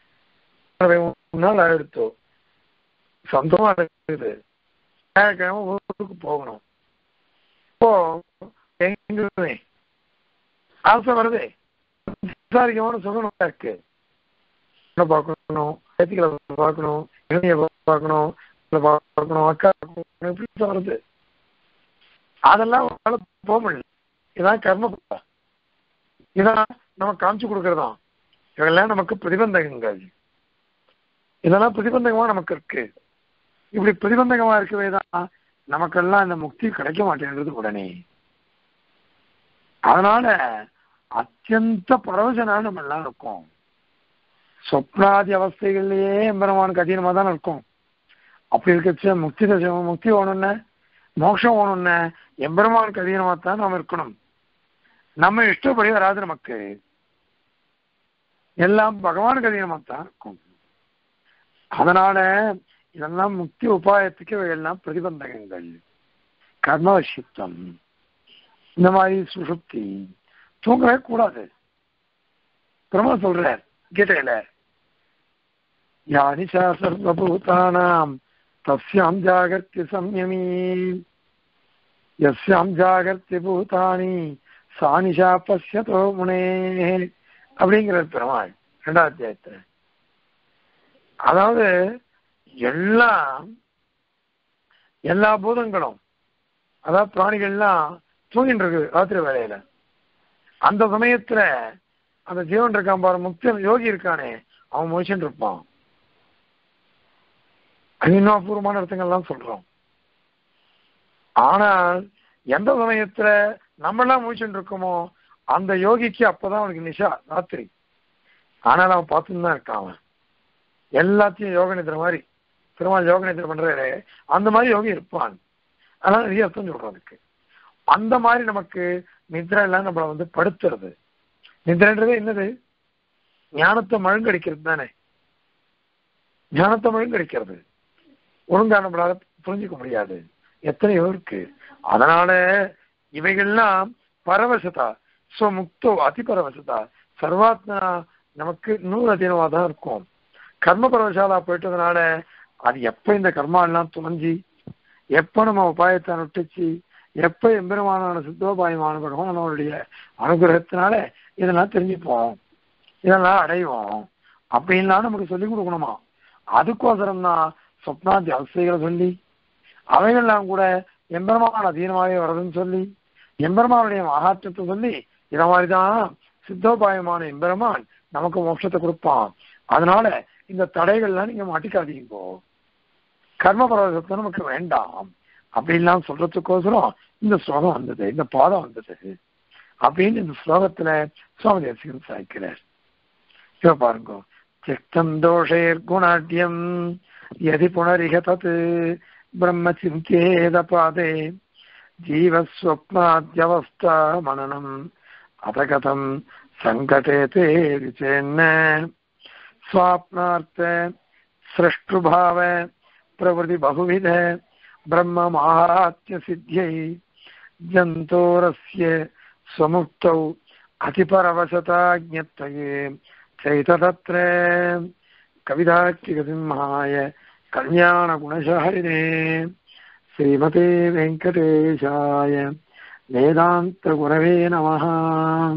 நாள் எடுத்தோ சொந்தமா இருக்குது, வியாழக்கிழமை ஊருக்கு போகணும். இப்போ எங்குமே ஆசை வருதே, விசாரிக்கமான சுகமா இருக்கு. பார்க்கணும், பேத்திகளை பார்க்கணும், இளைஞ பார்க்கணும், பார்க்கணும், அக்கா எப்படி வருது, அதெல்லாம் போக முடியல. இதான் கர்ம, இதான் நம்ம காமிச்சு கொடுக்கறதா. இதெல்லாம் நமக்கு பிரதிபந்தகங்கள், இதெல்லாம் பிரதிபந்தகமா நமக்கு இருக்கு. இப்படி பிரதிபந்தகமா இருக்கவே தான் நமக்கெல்லாம் இந்த முக்தி கிடைக்க மாட்டேன்றது உடனே. அதனால அத்தியந்த பரவசனால நம்ம எல்லாம் இருக்கும். சொப்னாதி அவஸ்தைகள்லயே எம்பெருமானுக்கு அதீனமா தான் இருக்கும். அப்படி இருக்க முக்தி தசம் முக்தி வேணும்னு, மோட்சம் வேணும்னு எம்பெருமானுக்கு அதீனமா தான் நாம இருக்கணும். நம்ம இஷ்டப்படி வராது, நமக்கு எல்லாம் பகவானுக்கு அதீனமா தான் இருக்கும். அதனால இதெல்லாம் முக்தி உபாயத்துக்கு எல்லாம் பிரதிபந்தகங்கள். கர்மவசித்தம், இந்த மாதிரி சுசுப்தி, தூங்கவே கூடாது. பிரம்ம சொல்றார் கீதையில, யானிஷா சர்வபூதானாம் தஸ்யாம் ஜாகர்த்தி சம்யமீ யஸ்யாம் ஜாகர்த்தி பூதானி சானிஷா பஸ்யதோ முனே அப்படிங்கிற பெருமாள் இரண்டாவது அத்தியாயத்துல. அதாவது எல்லா எல்லா பூதங்களும், அதாவது பிராணிகள்லாம் தூங்கிட்டு இருக்கு ராத்திரி வேலையில. அந்த சமயத்துல அந்த ஜீவன் இருக்கான் பாரு, முக்தி யோகி இருக்கானே, அவன் முழிச்சுட்டு இருப்பான். அது இன்னும் அபூர்வமான இடத்துங்கள்லாம் சொல்றோம். ஆனால் எந்த சமயத்துல நம்ம எல்லாம் முழிச்சுட்டு இருக்கோமோ அந்த யோகிக்கு அப்பதான் அவனுக்கு நிஷா ராத்திரி. ஆனால் அவன் பார்த்துன்னு தான் இருக்கான். அவன் எல்லாத்தையும் யோக நிதிர மாதிரி, பெருமாள் யோக நிதிரை பண்றாரு, அந்த மாதிரி யோகி இருப்பான். அதனால நிறைய அர்த்தம் சொல்றோம் அதுக்கு. அந்த மாதிரி நமக்கு நித்ரை எல்லாம் நம்மளை வந்து படுத்துறது. நித்ரைன்றது என்னது, ஞானத்தை மழுங்கடிக்கிறது தானே. ஞானத்தை மழுங்கடிக்கிறது ஒழுங்கா நம்மளால புரிஞ்சுக்க முடியாது, எத்தனையோ இருக்கு. அதனால இவைகள்லாம் பரவசதா, ஸ்வமுக்தோ அதி பரவசதா, சர்வாத்மா நமக்கு நூறு அதீனமா தான் இருக்கும். கர்ம பரவசாலா போயிட்டதுனால அது எப்ப இந்த கர்மா எல்லாம் துவஞ்சி, எப்ப நம்ம உபாயத்தை நொட்டிச்சு, எப்ப எம்பெருமானான சித்தோபாயமான பகவானோடைய அனுகிரகத்தினால இதெல்லாம் தெரிஞ்சுப்போம், இதெல்லாம் அடைவோம் அப்படின்லாம் நமக்கு சொல்லிக் கொடுக்கணுமா. அதுக்கோசரம் தான் சொப்னாதி அவஸ்தைகளை சொல்லி, அவைகள்லாம் கூட எம்பெருமான அதீனமாகவே வருதுன்னு சொல்லி, எம்பெருமானுடைய மகாத்மத்தை சொல்லி, இத மாதிரிதான் சித்தோபாயமான எம்பெருமான் நமக்கு மோட்சத்தை கொடுப்பான். அதனால இந்த தடைகள்லாம் நீங்க மாட்டிக்காதீங்கோ, கர்ம பரவசத்தை நமக்கு வேண்டாம் அப்படின்லாம் சொல்றதுக்கோசரம் இந்த ஸ்லோகம் வந்தது, இந்த பாதம் வந்தது அப்படின்னு இந்த ஸ்லோகத்துல சுவாமி தேசிகன் சாய்க்கிறார். இப்ப பாருங்க, சித்தம் தோஷேர் குணாட்யம் யதி புனரிக தத் பிரம்ம சிந்தேத பாதே ஜீவஸ்வப்னாத்யவஸ்தா மனனம் அதகதம் சங்கடே தே விசேன்ன ஸ்வாப்னார்த்த ஸ்ரஷ்டுபாவ பிரவೃತ್ತಿ बहुविध ब्रह्म महात्म्य सिद्ध्यै जन्तोरस्य स्वमुक्तौ अतिपरवशता ज्ञत्तये चैततत्र कविदार्किकसिंहाय कल्याणगुणशालिने श्रीमते वेङ्कटेशाय வேதாந்த குரவே நமஹ.